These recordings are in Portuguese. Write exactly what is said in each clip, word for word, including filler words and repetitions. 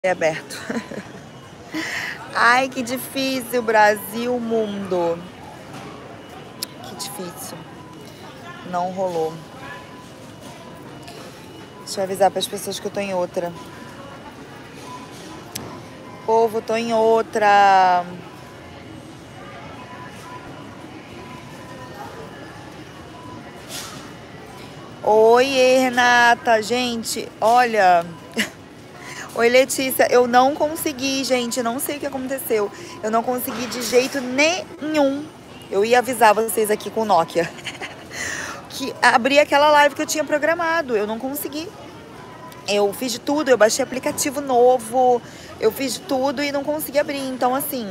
É aberto. Ai, que difícil, Brasil, mundo. Que difícil. Não rolou. Deixa eu avisar para as pessoas que eu tô em outra. Povo, tô em outra. Oi, Renata. Gente, olha. Oi, Letícia. Eu não consegui, gente. Não sei o que aconteceu. Eu não consegui de jeito nenhum. Eu ia avisar vocês aqui com o Nokia. Que abri aquela live que eu tinha programado. Eu não consegui. Eu fiz de tudo. Eu baixei aplicativo novo. Eu fiz de tudo e não consegui abrir. Então, assim...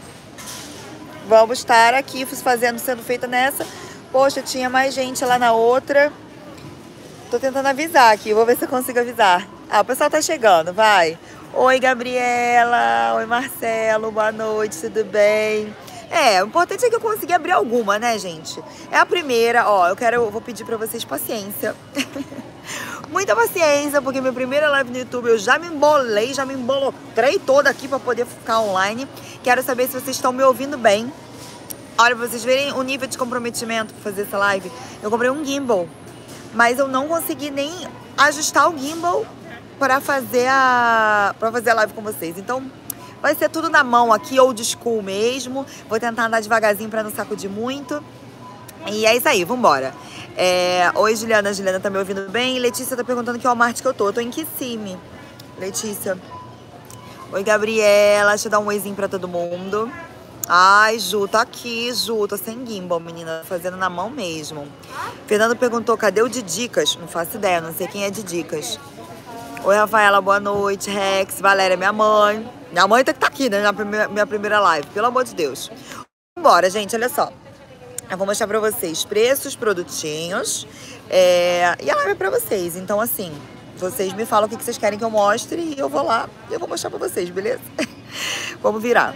Vamos estar aqui fazendo, sendo feita nessa. Poxa, tinha mais gente lá na outra. Tô tentando avisar aqui, vou ver se eu consigo avisar. Ah, o pessoal tá chegando, vai. Oi, Gabriela. Oi, Marcelo. Boa noite, tudo bem? É, o importante é que eu consegui abrir alguma, né, gente? É a primeira, ó, eu quero, eu vou pedir pra vocês paciência. Muita paciência, porque minha primeira live no YouTube eu já me embolei, já me embolotrei toda aqui pra poder ficar online. Quero saber se vocês estão me ouvindo bem. Olha, pra vocês verem o nível de comprometimento pra fazer essa live, eu comprei um gimbal. Mas eu não consegui nem ajustar o gimbal para fazer a para fazer a live com vocês. Então, vai ser tudo na mão aqui, old school mesmo. Vou tentar andar devagarzinho para não sacudir muito. E é isso aí, vambora. É... Oi, Juliana. A Juliana tá me ouvindo bem? Letícia tá perguntando que Walmart que eu tô. Eu tô em Kissimmee. Letícia. Oi, Gabriela. Deixa eu dar um oizinho pra todo mundo. Ai, Ju, tá aqui, Ju. Tô sem gimbal, menina. Fazendo na mão mesmo. Fernando perguntou, cadê o de dicas? Não faço ideia, não sei quem é de dicas. Oi, Rafaela, boa noite. Rex, Valéria, minha mãe. Minha mãe tem que estar tá aqui, né? Na primeira, minha primeira live, pelo amor de Deus. Vambora, gente, olha só. Eu vou mostrar pra vocês preços, produtinhos. É... E a live é pra vocês. Então, assim, vocês me falam o que vocês querem que eu mostre e eu vou lá e eu vou mostrar pra vocês, beleza? Vamos virar.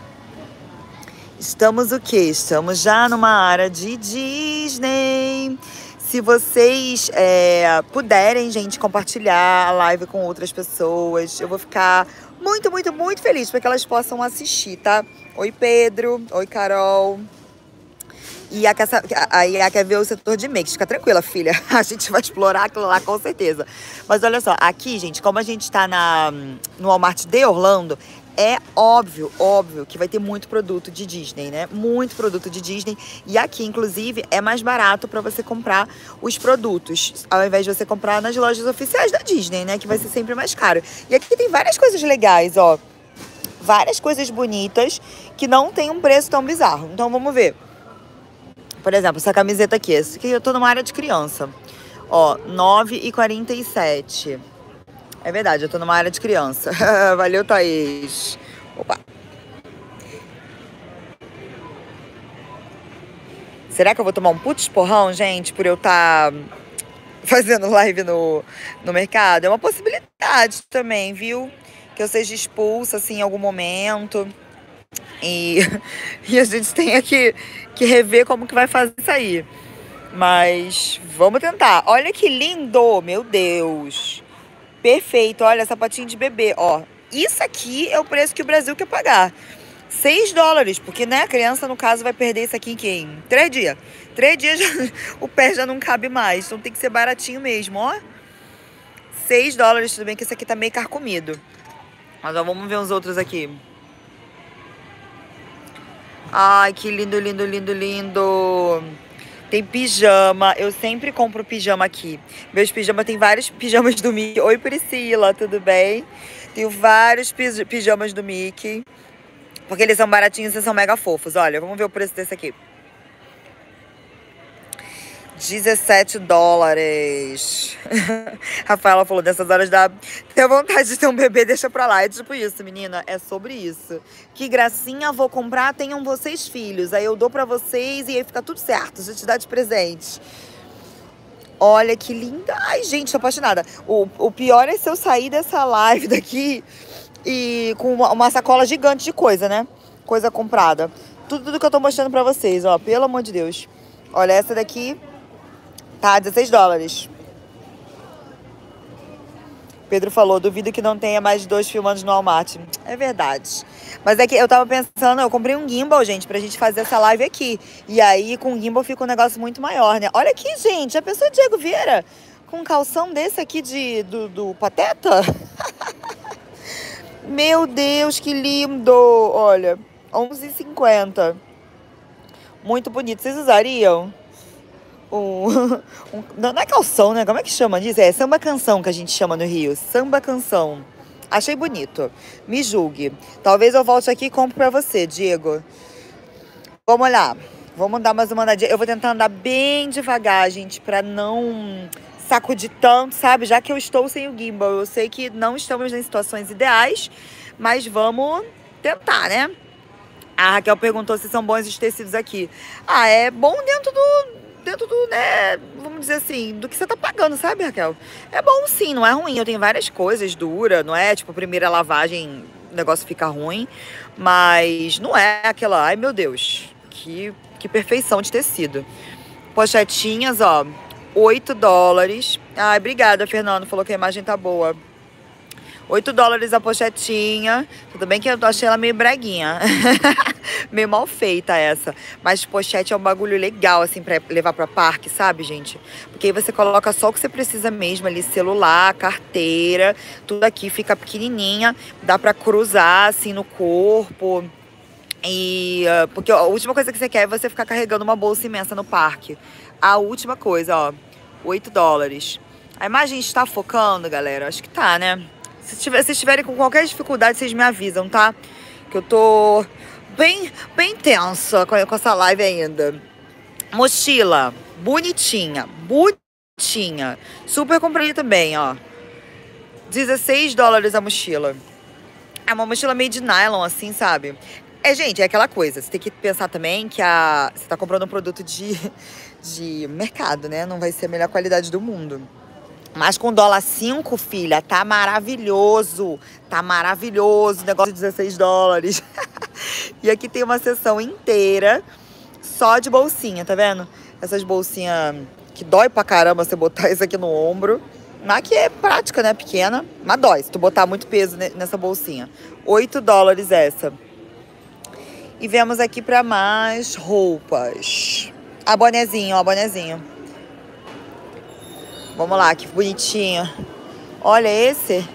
Estamos o quê? Estamos já numa área de Disney. Se vocês é, puderem, gente, compartilhar a live com outras pessoas, eu vou ficar muito, muito, muito feliz para que elas possam assistir, tá? Oi, Pedro. Oi, Carol. E a, a, a quer ver o setor de makes. Fica tranquila, filha. A gente vai explorar aquilo lá com certeza. Mas olha só, aqui, gente, como a gente tá na, no Walmart de Orlando, é óbvio, óbvio que vai ter muito produto de Disney, né? Muito produto de Disney. E aqui, inclusive, é mais barato para você comprar os produtos, ao invés de você comprar nas lojas oficiais da Disney, né? Que vai ser sempre mais caro. E aqui tem várias coisas legais, ó. Várias coisas bonitas que não tem um preço tão bizarro. Então, vamos ver. Por exemplo, essa camiseta aqui. Essa aqui eu tô numa área de criança. Ó, nove reais e quarenta e sete centavos. É verdade, eu tô numa área de criança. Valeu, Thaís. Opa. Será que eu vou tomar um putz porrão, gente, por eu estar tá fazendo live no, no mercado? É uma possibilidade também, viu? Que eu seja expulsa, assim, em algum momento. E, e a gente tenha que, que rever como que vai fazer isso aí. Mas vamos tentar. Olha que lindo, meu Deus. Perfeito, olha, sapatinho de bebê, ó. Isso aqui é o preço que o Brasil quer pagar. seis dólares, porque, né, a criança, no caso, vai perder isso aqui em quê? Em três dias. Três dias já, o pé já não cabe mais, então tem que ser baratinho mesmo, ó. seis dólares, tudo bem que esse aqui tá meio carcomido. Mas ó, vamos ver uns outros aqui. Ai, que lindo, lindo, lindo, lindo. Tem pijama, eu sempre compro pijama aqui. Meus pijamas, tem vários pijamas do Mickey. Oi, Priscila, tudo bem? Tenho vários pijamas do Mickey. Porque eles são baratinhos e são mega fofos. Olha, vamos ver o preço desse aqui. dezessete dólares. Rafaela falou, dessas horas dá... Tem vontade de ter um bebê, deixa pra lá. É tipo isso, menina, é sobre isso. Que gracinha, vou comprar, tenham vocês filhos. Aí eu dou pra vocês e aí fica tudo certo. A gente dá de presente. Olha que linda. Ai, gente, tô apaixonada. O, o pior é se eu sair dessa live daqui e com uma, uma sacola gigante de coisa, né? Coisa comprada. Tudo, tudo que eu tô mostrando pra vocês, ó. Pelo amor de Deus. Olha, essa daqui... Tá, dezesseis dólares. Pedro falou, duvido que não tenha mais de dois filmandos no Walmart. É verdade. Mas é que eu tava pensando, eu comprei um gimbal, gente, pra gente fazer essa live aqui. E aí, com o gimbal fica um negócio muito maior, né? Olha aqui, gente, já pensou Diego Vieira com um calção desse aqui de, do, do Pateta? Meu Deus, que lindo! Olha, onze e cinquenta. Muito bonito. Vocês usariam? Um, um, não é calção, né? Como é que chama disso? É samba canção que a gente chama no Rio. Samba canção. Achei bonito. Me julgue. Talvez eu volte aqui e compre pra você, Diego. Vamos lá. Vamos dar mais uma andadinha. Eu vou tentar andar bem devagar, gente, pra não sacudir tanto, sabe? Já que eu estou sem o gimbal. Eu sei que não estamos em situações ideais, mas vamos tentar, né? A Raquel perguntou se são bons os tecidos aqui. Ah, é bom dentro do... Dentro do, né, vamos dizer assim, do que você tá pagando, sabe, Raquel? É bom sim, não é ruim. Eu tenho várias coisas duras, não é? Tipo, a primeira lavagem, o negócio fica ruim. Mas não é aquela, ai meu Deus, que, que perfeição de tecido. Pochetinhas, ó, oito dólares. Ai, obrigada, Fernando, falou que a imagem tá boa. oito dólares a pochetinha. Tudo bem que eu achei ela meio breguinha. Meio mal feita essa. Mas pochete é um bagulho legal, assim, pra levar pra parque, sabe, gente? Porque aí você coloca só o que você precisa mesmo ali. Celular, carteira, tudo aqui fica pequenininha. Dá pra cruzar, assim, no corpo. E... Uh, porque ó, a última coisa que você quer é você ficar carregando uma bolsa imensa no parque. A última coisa, ó. oito dólares. A imagem está focando, galera? Acho que tá, né? Se tiver, se estiverem com qualquer dificuldade, vocês me avisam, tá? Que eu tô bem, bem tensa com, com essa live ainda. Mochila, bonitinha, bonitinha. Super comprei também, ó. dezesseis dólares a mochila. É uma mochila meio de nylon, assim, sabe? É, gente, é aquela coisa. Você tem que pensar também que a, você tá comprando um produto de, de mercado, né? Não vai ser a melhor qualidade do mundo. Mas com dólar cinco, filha, tá maravilhoso. Tá maravilhoso. Negócio de dezesseis dólares. E aqui tem uma seção inteira só de bolsinha, tá vendo? Essas bolsinhas que dói pra caramba você botar isso aqui no ombro. Mas que é prática, né? Pequena. Mas dói se tu botar muito peso nessa bolsinha. oito dólares essa. E viemos aqui pra mais roupas. Ah, bonezinho, ó, bonezinho. Vamos lá, que bonitinho. Olha esse.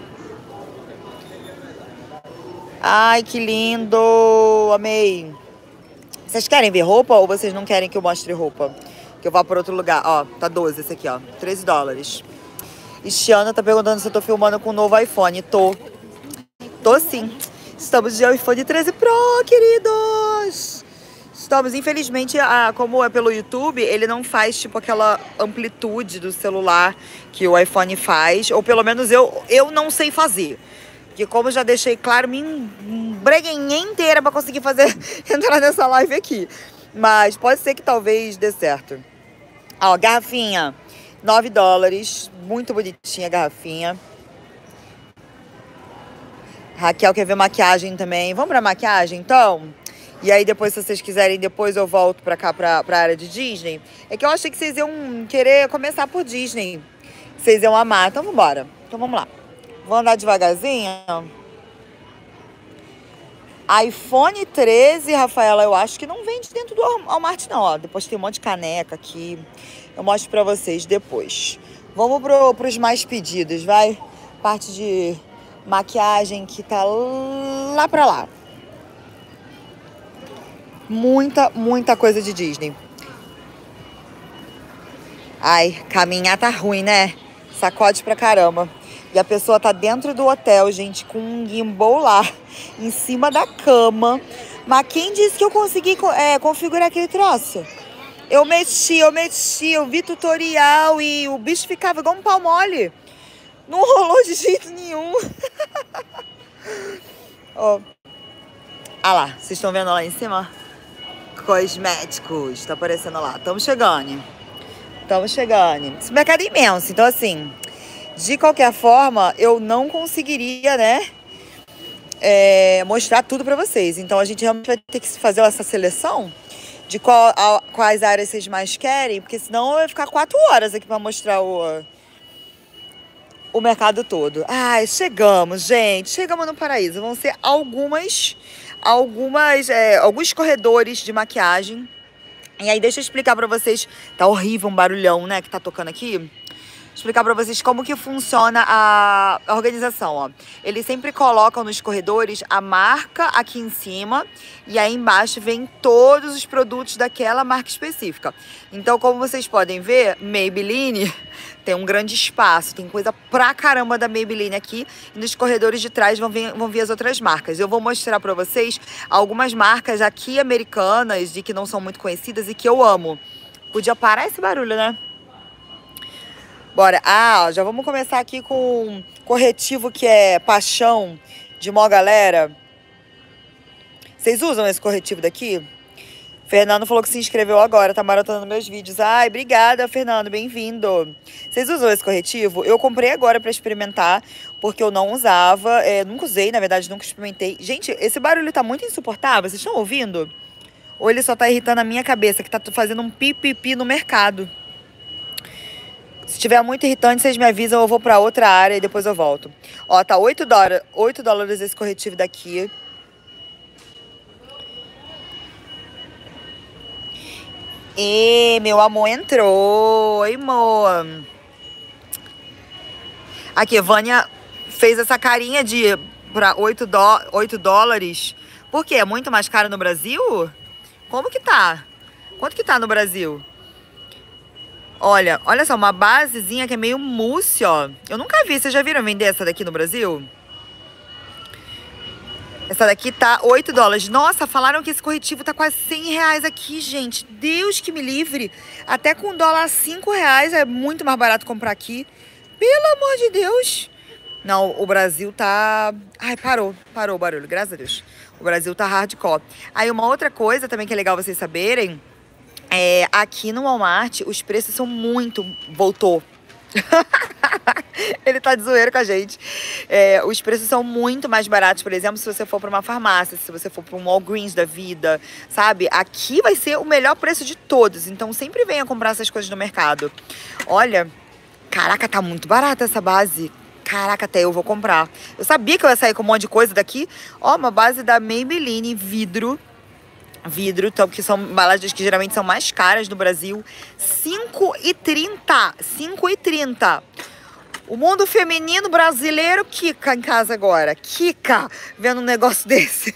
Ai, que lindo. Amei. Vocês querem ver roupa ou vocês não querem que eu mostre roupa? Que eu vá para outro lugar. Ó, tá doze esse aqui, ó. treze dólares. E Tiana tá perguntando se eu tô filmando com o novo iPhone. Tô. Tô sim. Estamos de iPhone treze Pro, queridos. Estamos, infelizmente, a, como é pelo YouTube, ele não faz, tipo, aquela amplitude do celular que o iPhone faz. Ou pelo menos eu, eu não sei fazer. Porque como eu já deixei claro, me embreguei inteira pra conseguir fazer, entrar nessa live aqui. Mas pode ser que talvez dê certo. Ó, garrafinha, nove dólares. Muito bonitinha a garrafinha. Raquel quer ver maquiagem também. Vamos pra maquiagem, então? E aí depois, se vocês quiserem, depois eu volto pra cá, pra, pra área de Disney. É que eu achei que vocês iam querer começar por Disney. Vocês iam amar. Então vambora. Então vamos lá. Vou andar devagarzinho. iPhone treze, Rafaela, eu acho que não vende dentro do Walmart, não. Ó, depois tem um monte de caneca aqui. Eu mostro pra vocês depois. Vamos pro, pros mais pedidos, vai? Parte de maquiagem que tá lá pra lá. Muita, muita coisa de Disney. Ai, caminhar tá ruim, né? Sacode pra caramba. E a pessoa tá dentro do hotel, gente, com um gimbal lá, em cima da cama. Mas quem disse que eu consegui é, configurar aquele troço? Eu mexi, eu mexi, eu vi tutorial e o bicho ficava igual um pau mole. Não rolou de jeito nenhum. Ó. Ah lá, vocês estão vendo lá em cima? Cosméticos, tá aparecendo lá. Estamos chegando. Estamos chegando. Esse mercado é imenso, então assim, de qualquer forma, eu não conseguiria, né, é, mostrar tudo pra vocês. Então a gente realmente vai ter que fazer essa seleção de qual, a, quais áreas vocês mais querem, porque senão eu vou ficar quatro horas aqui pra mostrar o, o mercado todo. Ai, chegamos, gente. Chegamos no paraíso. Vão ser algumas, algumas, é, alguns corredores de maquiagem. E aí, deixa eu explicar pra vocês. Tá horrível um barulhão, né, que tá tocando aqui. Explicar pra vocês como que funciona a organização, ó. Eles sempre colocam nos corredores a marca aqui em cima e aí embaixo vem todos os produtos daquela marca específica. Então, como vocês podem ver, Maybelline tem um grande espaço, tem coisa pra caramba da Maybelline aqui. E nos corredores de trás vão vir, vão vir as outras marcas. Eu vou mostrar pra vocês algumas marcas aqui americanas e que não são muito conhecidas e que eu amo. Podia parar esse barulho, né? Bora. Ah, já vamos começar aqui com um corretivo que é Paixão, de mó galera. Vocês usam esse corretivo daqui? Fernando falou que se inscreveu agora, tá maratonando meus vídeos. Ai, obrigada, Fernando, bem-vindo. Vocês usam esse corretivo? Eu comprei agora pra experimentar, porque eu não usava, é, nunca usei, na verdade, nunca experimentei. Gente, esse barulho tá muito insuportável, vocês estão ouvindo? Ou ele só tá irritando a minha cabeça, que tá fazendo um pipipi no mercado? Se tiver muito irritante, vocês me avisam, eu vou pra outra área e depois eu volto. Ó, tá oito dólares esse corretivo daqui. E meu amor entrou. Oi, amor. Aqui, Vânia fez essa carinha de pra oito dólares. Por quê? É muito mais caro no Brasil? Como que tá? Quanto que tá no Brasil? Olha, olha só, uma basezinha que é meio mousse, ó. Eu nunca vi, vocês já viram vender essa daqui no Brasil? Essa daqui tá oito dólares. Nossa, falaram que esse corretivo tá quase cem reais aqui, gente. Deus que me livre. Até com dólar cinco reais é muito mais barato comprar aqui. Pelo amor de Deus. Não, o Brasil tá... Ai, parou. Parou o barulho, graças a Deus. O Brasil tá hardcore. Aí uma outra coisa também que é legal vocês saberem... É, aqui no Walmart, os preços são muito... Voltou. Ele tá de zoeiro com a gente. É, os preços são muito mais baratos, por exemplo, se você for para uma farmácia, se você for para um Walgreens da vida, sabe? Aqui vai ser o melhor preço de todos. Então, sempre venha comprar essas coisas no mercado. Olha, caraca, tá muito barata essa base. Caraca, até eu vou comprar. Eu sabia que eu ia sair com um monte de coisa daqui. Ó, uma base da Maybelline, vidro. Vidro, então, que são embalagens que geralmente são mais caras no Brasil. cinco e trinta. cinco e trinta. O mundo feminino brasileiro quica em casa agora. Quica vendo um negócio desse.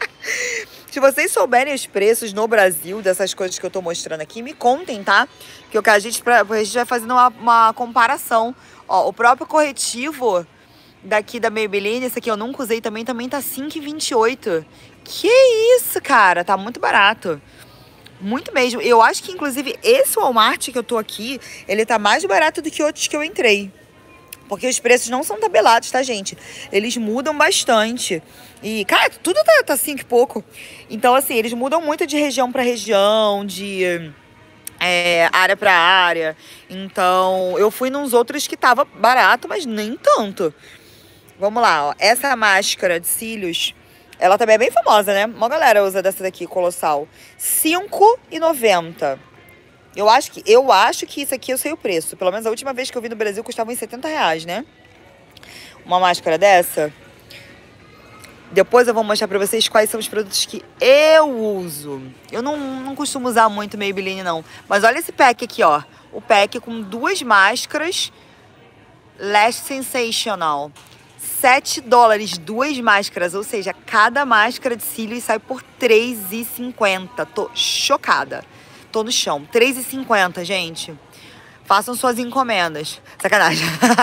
Se vocês souberem os preços no Brasil dessas coisas que eu tô mostrando aqui, me contem, tá? Que a gente, a gente vai fazendo uma, uma comparação. Ó, o próprio corretivo daqui da Maybelline, esse aqui eu nunca usei também, também tá cinco e vinte e oito. Que isso, cara? Tá muito barato. Muito mesmo. Eu acho que, inclusive, esse Walmart que eu tô aqui, ele tá mais barato do que outros que eu entrei. Porque os preços não são tabelados, tá, gente? Eles mudam bastante. E, cara, tudo tá, tá cinco e pouco. Então, assim, eles mudam muito de região pra região, de é, área pra área. Então, eu fui nos outros que tava barato, mas nem tanto. Vamos lá, ó. Essa máscara de cílios... Ela também é bem famosa, né? Uma galera usa dessa daqui, colossal. cinco e noventa. Eu acho que, eu acho que isso aqui eu sei o preço. Pelo menos a última vez que eu vi no Brasil custava uns setenta reais, né? Uma máscara dessa. Depois eu vou mostrar pra vocês quais são os produtos que eu uso. Eu não, não costumo usar muito Maybelline, não. Mas olha esse pack aqui, ó. O pack com duas máscaras. Lash Sensational. sete dólares, duas máscaras, ou seja, cada máscara de cílios sai por três e cinquenta. Tô chocada. Tô no chão. três e cinquenta, gente. Façam suas encomendas. Sacanagem.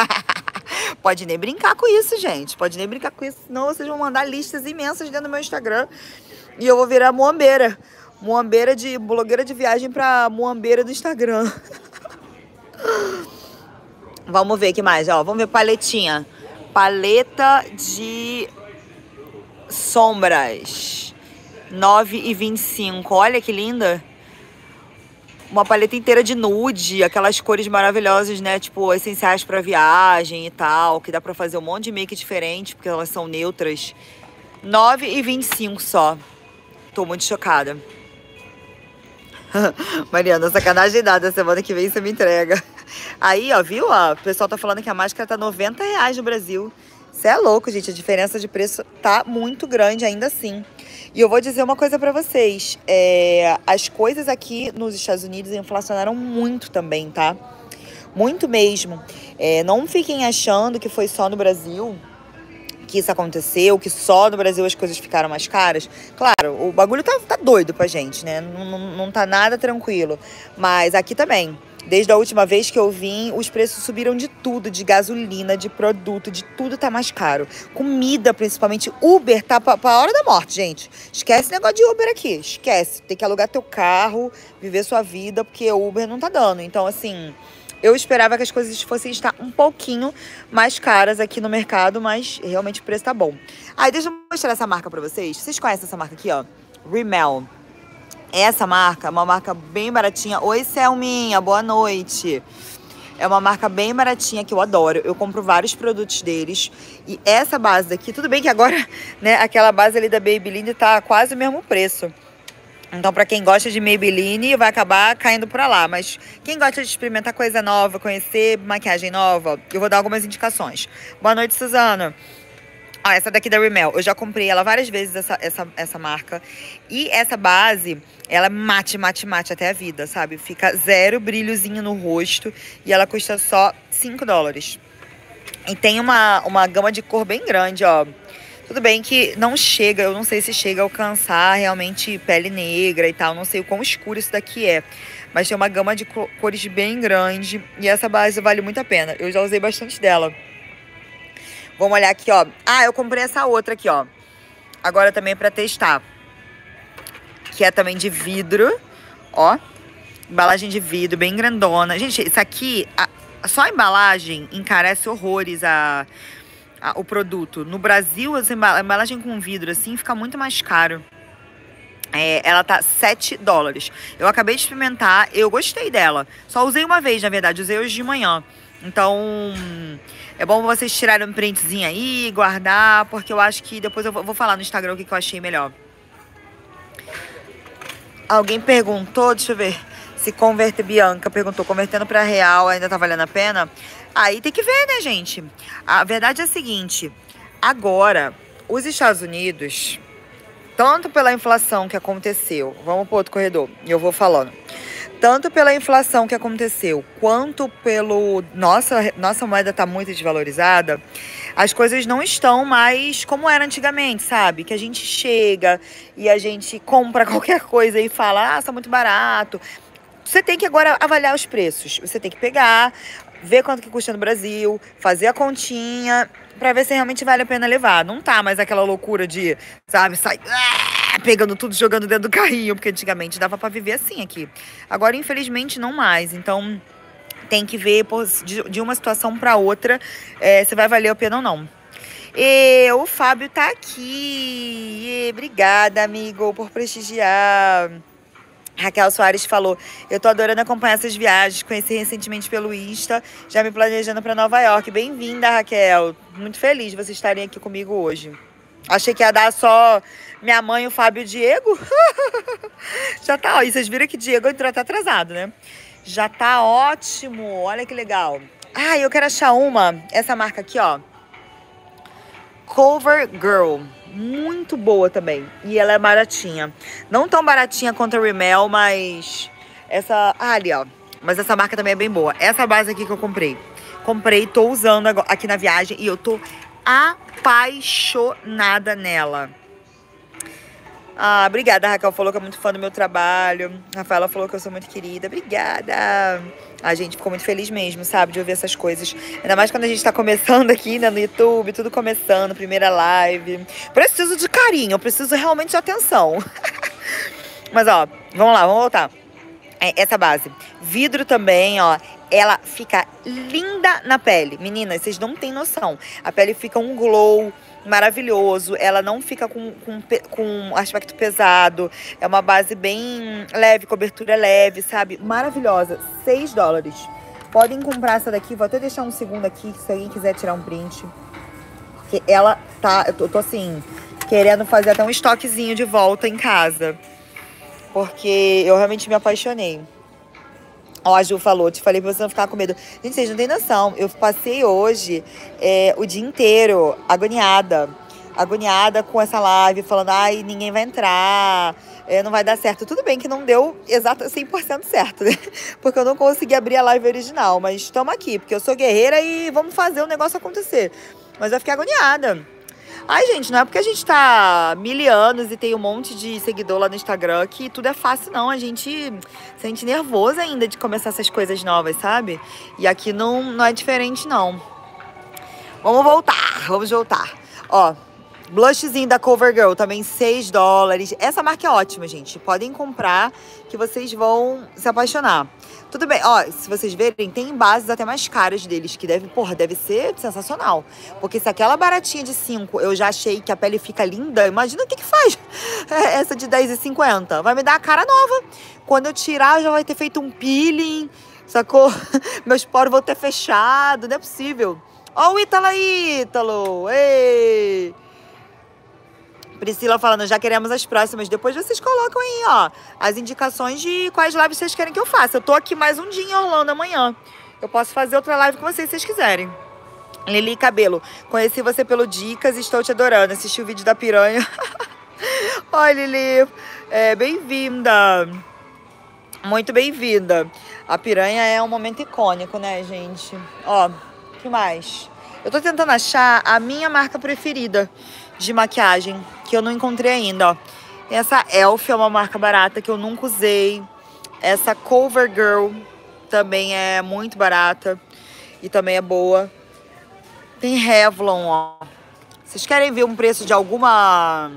Pode nem brincar com isso, gente. Pode nem brincar com isso, senão vocês vão mandar listas imensas dentro do meu Instagram. E eu vou virar muambeira. Muambeira de... blogueira de viagem pra muambeira do Instagram. Vamos ver o que mais, ó. Vamos ver paletinha. Paleta de sombras, nove e vinte e cinco. Olha que linda. Uma paleta inteira de nude, aquelas cores maravilhosas, né? Tipo, essenciais pra viagem e tal, que dá pra fazer um monte de make diferente, porque elas são neutras. nove e vinte e cinco só. Tô muito chocada. Mariana, sacanagem nada. Semana que vem você me entrega. Aí, ó, viu? Ó, o pessoal tá falando que a máscara tá noventa reais no Brasil. Você é louco, gente. A diferença de preço tá muito grande ainda assim. E eu vou dizer uma coisa pra vocês. É, as coisas aqui nos Estados Unidos inflacionaram muito também, tá? Muito mesmo. É, não fiquem achando que foi só no Brasil que isso aconteceu, que só no Brasil as coisas ficaram mais caras. Claro, o bagulho tá, tá doido pra gente, né? Não, não, não tá nada tranquilo. Mas aqui também. Desde a última vez que eu vim, os preços subiram de tudo, de gasolina, de produto, de tudo tá mais caro. Comida, principalmente. Uber tá pra, pra hora da morte, gente. Esquece esse negócio de Uber aqui, esquece. Tem que alugar teu carro, viver sua vida, porque o Uber não tá dando. Então, assim, eu esperava que as coisas fossem estar um pouquinho mais caras aqui no mercado, mas realmente o preço tá bom. Aí, deixa eu mostrar essa marca pra vocês. Vocês conhecem essa marca aqui, ó? Rimmel. Essa marca é uma marca bem baratinha. Oi, Selminha, boa noite. É uma marca bem baratinha que eu adoro. Eu compro vários produtos deles. E essa base daqui, tudo bem que agora, né, aquela base ali da Maybelline tá quase o mesmo preço. Então, pra quem gosta de Maybelline, vai acabar caindo pra lá. Mas quem gosta de experimentar coisa nova, conhecer maquiagem nova, eu vou dar algumas indicações. Boa noite, Suzana. Ó, essa daqui da Rimmel, eu já comprei ela várias vezes, essa, essa, essa marca. E essa base, ela mate, mate, mate até a vida, sabe? Fica zero brilhozinho no rosto e ela custa só cinco dólares. E tem uma, uma gama de cor bem grande, ó. Tudo bem que não chega, eu não sei se chega a alcançar realmente pele negra e tal. Não sei o quão escuro isso daqui é. Mas tem uma gama de cores bem grande e essa base vale muito a pena. Eu já usei bastante dela. Vamos olhar aqui, ó. Ah, eu comprei essa outra aqui, ó. Agora também pra testar. Que é também de vidro. Ó. Embalagem de vidro, bem grandona. Gente, isso aqui, a, só a embalagem encarece horrores a, a, o produto. No Brasil, a embalagem com vidro, assim, fica muito mais caro. É, ela tá sete dólares. Eu acabei de experimentar, eu gostei dela. Só usei uma vez, na verdade. Usei hoje de manhã. Então, é bom vocês tirarem um printzinho aí, guardar, porque eu acho que depois eu vou falar no Instagram o que eu achei melhor. Alguém perguntou, deixa eu ver, se converter, Bianca perguntou, convertendo pra real ainda tá valendo a pena? Aí tem que ver, né, gente? A verdade é a seguinte, agora, os Estados Unidos, tanto pela inflação que aconteceu, vamos pro outro corredor, e eu vou falando. Tanto pela inflação que aconteceu, quanto pelo... Nossa, nossa moeda tá muito desvalorizada. As coisas não estão mais como era antigamente, sabe? Que a gente chega e a gente compra qualquer coisa e fala, ah, tá muito barato. Você tem que agora avaliar os preços. Você tem que pegar, ver quanto que custa no Brasil, fazer a continha, pra ver se realmente vale a pena levar. Não tá mais aquela loucura de, sabe, sai... pegando tudo, jogando dentro do carrinho, porque antigamente dava pra viver assim aqui. Agora, infelizmente, não mais. Então, tem que ver pô, de, de uma situação pra outra é, se vai valer a pena ou não. E o Fábio tá aqui. E, obrigada, amigo, por prestigiar. Raquel Soares falou, eu tô adorando acompanhar essas viagens, conheci recentemente pelo Insta, já me planejando pra Nova York. Bem-vinda, Raquel. Muito feliz de vocês estarem aqui comigo hoje. Achei que ia dar só minha mãe, o Fábio e o Diego. Já tá, ó. E vocês viram que Diego entrou até atrasado, né? Já tá ótimo. Olha que legal. Ah, eu quero achar uma. Essa marca aqui, ó. Cover Girl. Muito boa também. E ela é baratinha. Não tão baratinha quanto a Rimmel, mas... Essa... Ah, ali, ó. Mas essa marca também é bem boa. Essa base aqui que eu comprei. Comprei, tô usando aqui na viagem e eu tô... apaixonada nela. Ah, obrigada, Raquel falou que é muito fã do meu trabalho. Rafaela falou que eu sou muito querida. Obrigada. A gente ficou muito feliz mesmo, sabe, de ouvir essas coisas. Ainda mais quando a gente tá começando aqui, né, no YouTube, tudo começando, primeira live. Preciso de carinho, eu preciso realmente de atenção. Mas, ó, vamos lá, vamos voltar. É, essa base. Vidro também, ó. Ela fica linda na pele. Meninas, vocês não têm noção. A pele fica um glow maravilhoso. Ela não fica com, com, com aspecto pesado. É uma base bem leve, cobertura leve, sabe? Maravilhosa. seis dólares. Podem comprar essa daqui. Vou até deixar um segundo aqui, se alguém quiser tirar um print. Porque ela tá... Eu tô, tô assim, querendo fazer até um estoquezinho de volta em casa. Porque eu realmente me apaixonei. Ó, a Ju falou, te falei pra você não ficar com medo. Gente, vocês não têm noção. Eu passei hoje é, o dia inteiro agoniada. Agoniada com essa live, falando, ai, ninguém vai entrar, é, não vai dar certo. Tudo bem que não deu exato cem por cento certo, né? Porque eu não consegui abrir a live original. Mas estamos aqui, porque eu sou guerreira e vamos fazer o negócio acontecer. Mas eu fiquei agoniada. Ai, gente, não é porque a gente tá mil anos e tem um monte de seguidor lá no Instagram que tudo é fácil, não. A gente sente nervoso ainda de começar essas coisas novas, sabe? E aqui não, não é diferente, não. Vamos voltar, vamos voltar. Ó, blushzinho da CoverGirl, também seis dólares. Essa marca é ótima, gente. Podem comprar que vocês vão se apaixonar. Tudo bem, ó, se vocês verem, tem bases até mais caras deles, que deve, porra, deve ser sensacional. Porque se aquela baratinha de cinco eu já achei que a pele fica linda, imagina o que que faz essa de dez e cinquenta. Vai me dar a cara nova. Quando eu tirar, já vai ter feito um peeling, sacou? Meus poros vão ter fechado, não é possível. Ó o Ítalo aí, Ítalo! Ei! Priscila falando, já queremos as próximas. Depois vocês colocam aí, ó, as indicações de quais lives vocês querem que eu faça. Eu tô aqui mais um dia em Orlando amanhã. Eu posso fazer outra live com vocês se vocês quiserem. Lili Cabelo, conheci você pelo Dicas e estou te adorando. Assisti o vídeo da piranha. Oi, Lili. É, bem-vinda. Muito bem-vinda. A piranha é um momento icônico, né, gente? Ó, o que mais? Eu tô tentando achar a minha marca preferida de maquiagem, que eu não encontrei ainda, ó. Essa Elf é uma marca barata que eu nunca usei. Essa CoverGirl também é muito barata e também é boa. Tem Revlon, ó. Vocês querem ver um preço de alguma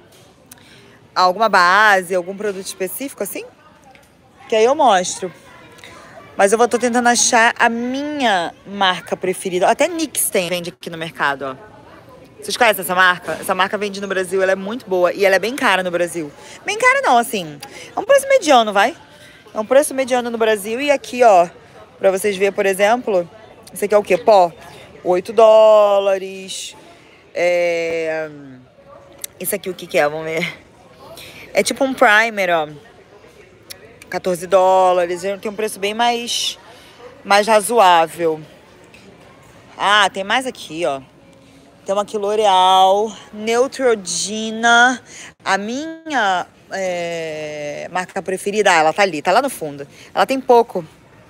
alguma base, algum produto específico assim? Que aí eu mostro. Mas eu vou tô tentando achar a minha marca preferida. Até N Y X tem, vende aqui no mercado, ó. Vocês conhecem essa marca? Essa marca vende no Brasil, ela é muito boa. E ela é bem cara no Brasil. Bem cara não, assim. É um preço mediano, vai? É um preço mediano no Brasil. E aqui, ó, pra vocês verem, por exemplo, isso aqui é o quê? Pó. oito dólares. É... Isso aqui o que que é? Vamos ver. É tipo um primer, ó. quatorze dólares. Tem um preço bem mais, mais razoável. Ah, tem mais aqui, ó. Tem uma aqui L'Oreal, Neutrogena. A minha é, marca preferida, ah, ela tá ali, tá lá no fundo. Ela tem pouco.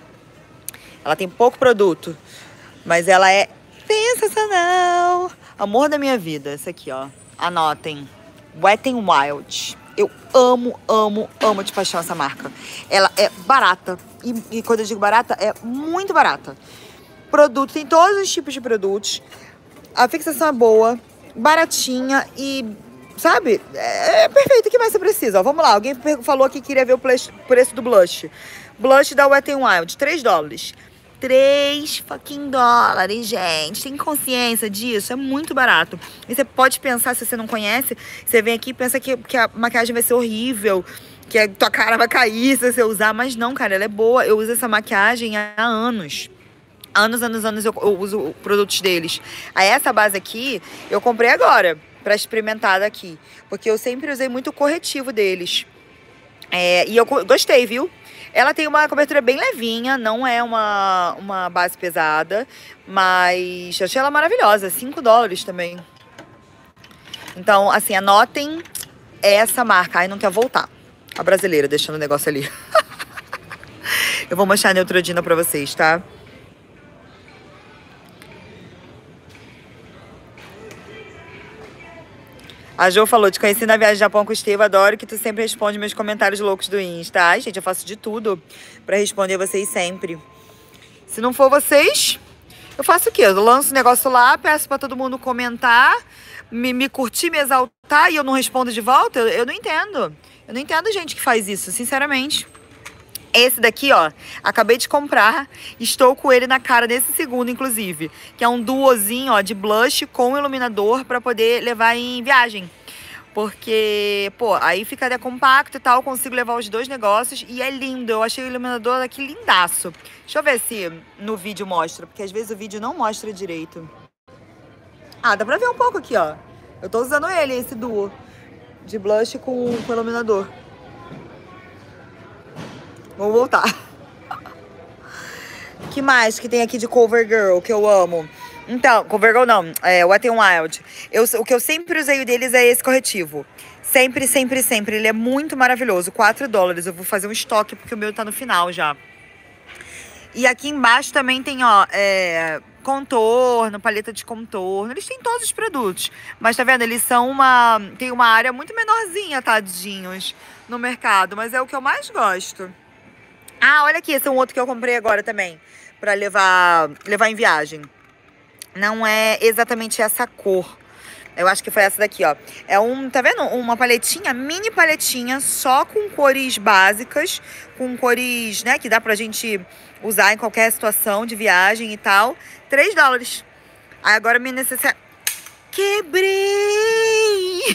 Ela tem pouco produto. Mas ela é sensacional. Amor da minha vida. Essa aqui, ó. Anotem. Wet n Wild. Eu amo, amo, amo de paixão essa marca. Ela é barata. E, e quando eu digo barata, é muito barata. Produto, tem todos os tipos de produtos. A fixação é boa, baratinha e, sabe, é perfeito. O que mais você precisa? Ó, vamos lá, alguém falou que queria ver o preço do blush. Blush da Wet n Wild, três dólares. três fucking dólares, gente. Tem consciência disso? É muito barato. E você pode pensar, se você não conhece, você vem aqui e pensa que, que a maquiagem vai ser horrível, que a tua cara vai cair se você usar. Mas não, cara, ela é boa. Eu uso essa maquiagem há anos. Anos, anos, anos eu, eu uso produtos deles. Aí essa base aqui, eu comprei agora, pra experimentar daqui. Porque eu sempre usei muito o corretivo deles. É, e eu gostei, viu? Ela tem uma cobertura bem levinha, não é uma, uma base pesada. Mas achei ela maravilhosa, cinco dólares também. Então, assim, anotem essa marca. Aí não quer voltar. A brasileira, deixando o negócio ali. Eu vou mostrar a Neutrogena pra vocês, tá? A Jo falou, te conheci na viagem ao Japão com o Esteve, adoro que tu sempre responde meus comentários loucos do Insta. Ai, gente, eu faço de tudo pra responder vocês sempre. Se não for vocês, eu faço o quê? Eu lanço o negócio lá, peço pra todo mundo comentar, me, me curtir, me exaltar e eu não respondo de volta? Eu, eu não entendo. Eu não entendo gente que faz isso, sinceramente. Esse daqui, ó, acabei de comprar, estou com ele na cara nesse segundo, inclusive. Que é um duozinho, ó, de blush com iluminador pra poder levar em viagem. Porque, pô, aí fica até compacto e tal, consigo levar os dois negócios e é lindo. Eu achei o iluminador aqui lindaço. Deixa eu ver se no vídeo mostra, porque às vezes o vídeo não mostra direito. Ah, dá pra ver um pouco aqui, ó. Eu tô usando ele, esse duo de blush com, com iluminador. Vamos voltar. Que mais que tem aqui de CoverGirl, que eu amo? Então, CoverGirl não, é Wet n Wild. Eu, o que eu sempre usei deles é esse corretivo. Sempre, sempre, sempre. Ele é muito maravilhoso. quatro dólares. Eu vou fazer um estoque porque o meu tá no final já. E aqui embaixo também tem, ó, é, contorno, paleta de contorno. Eles têm todos os produtos. Mas tá vendo? Eles são uma... Tem uma área muito menorzinha, tadinhos, no mercado. Mas é o que eu mais gosto. Ah, olha aqui. Esse é um outro que eu comprei agora também. Pra levar, levar em viagem. Não é exatamente essa cor. Eu acho que foi essa daqui, ó. É um, tá vendo? Uma paletinha, mini paletinha, só com cores básicas, com cores, né, que dá pra gente usar em qualquer situação de viagem e tal. três dólares. Aí agora minha necessidade... Quebrei!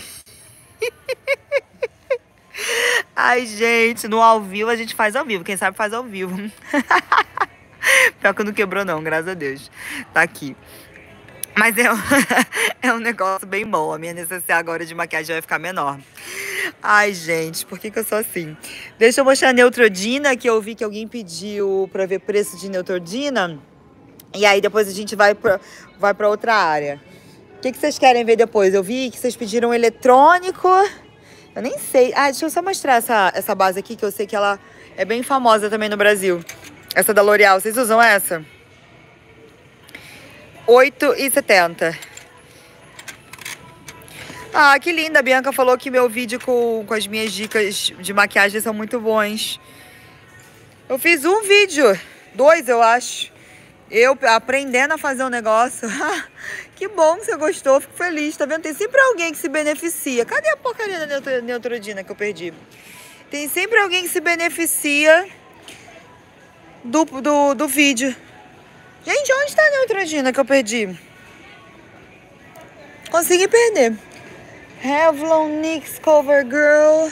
Ai, gente, no ao vivo a gente faz ao vivo. Quem sabe faz ao vivo. Pior que não quebrou não, graças a Deus. Tá aqui. Mas é um, é um negócio bem bom. A minha necessidade agora de maquiagem vai ficar menor. Ai, gente, por que que eu sou assim? Deixa eu mostrar a Neutrogena, que eu vi que alguém pediu pra ver preço de Neutrogena. E aí depois a gente vai pra, vai pra outra área. O que que vocês querem ver depois? Eu vi que vocês pediram eletrônico. Eu nem sei. Ah, deixa eu só mostrar essa, essa base aqui, que eu sei que ela é bem famosa também no Brasil. Essa da L'Oreal. Vocês usam essa? oito e setenta. Ah, que linda. A Bianca falou que meu vídeo com, com as minhas dicas de maquiagem são muito bons. Eu fiz um vídeo. Dois, eu acho. Eu aprendendo a fazer um negócio. Que bom que você gostou. Fico feliz. Tá vendo? Tem sempre alguém que se beneficia. Cadê a porcaria da Neutrogena que eu perdi? Tem sempre alguém que se beneficia do, do, do vídeo. Gente, onde está a Neutrogena que eu perdi? Consegui perder. Revlon, N Y X, CoverGirl,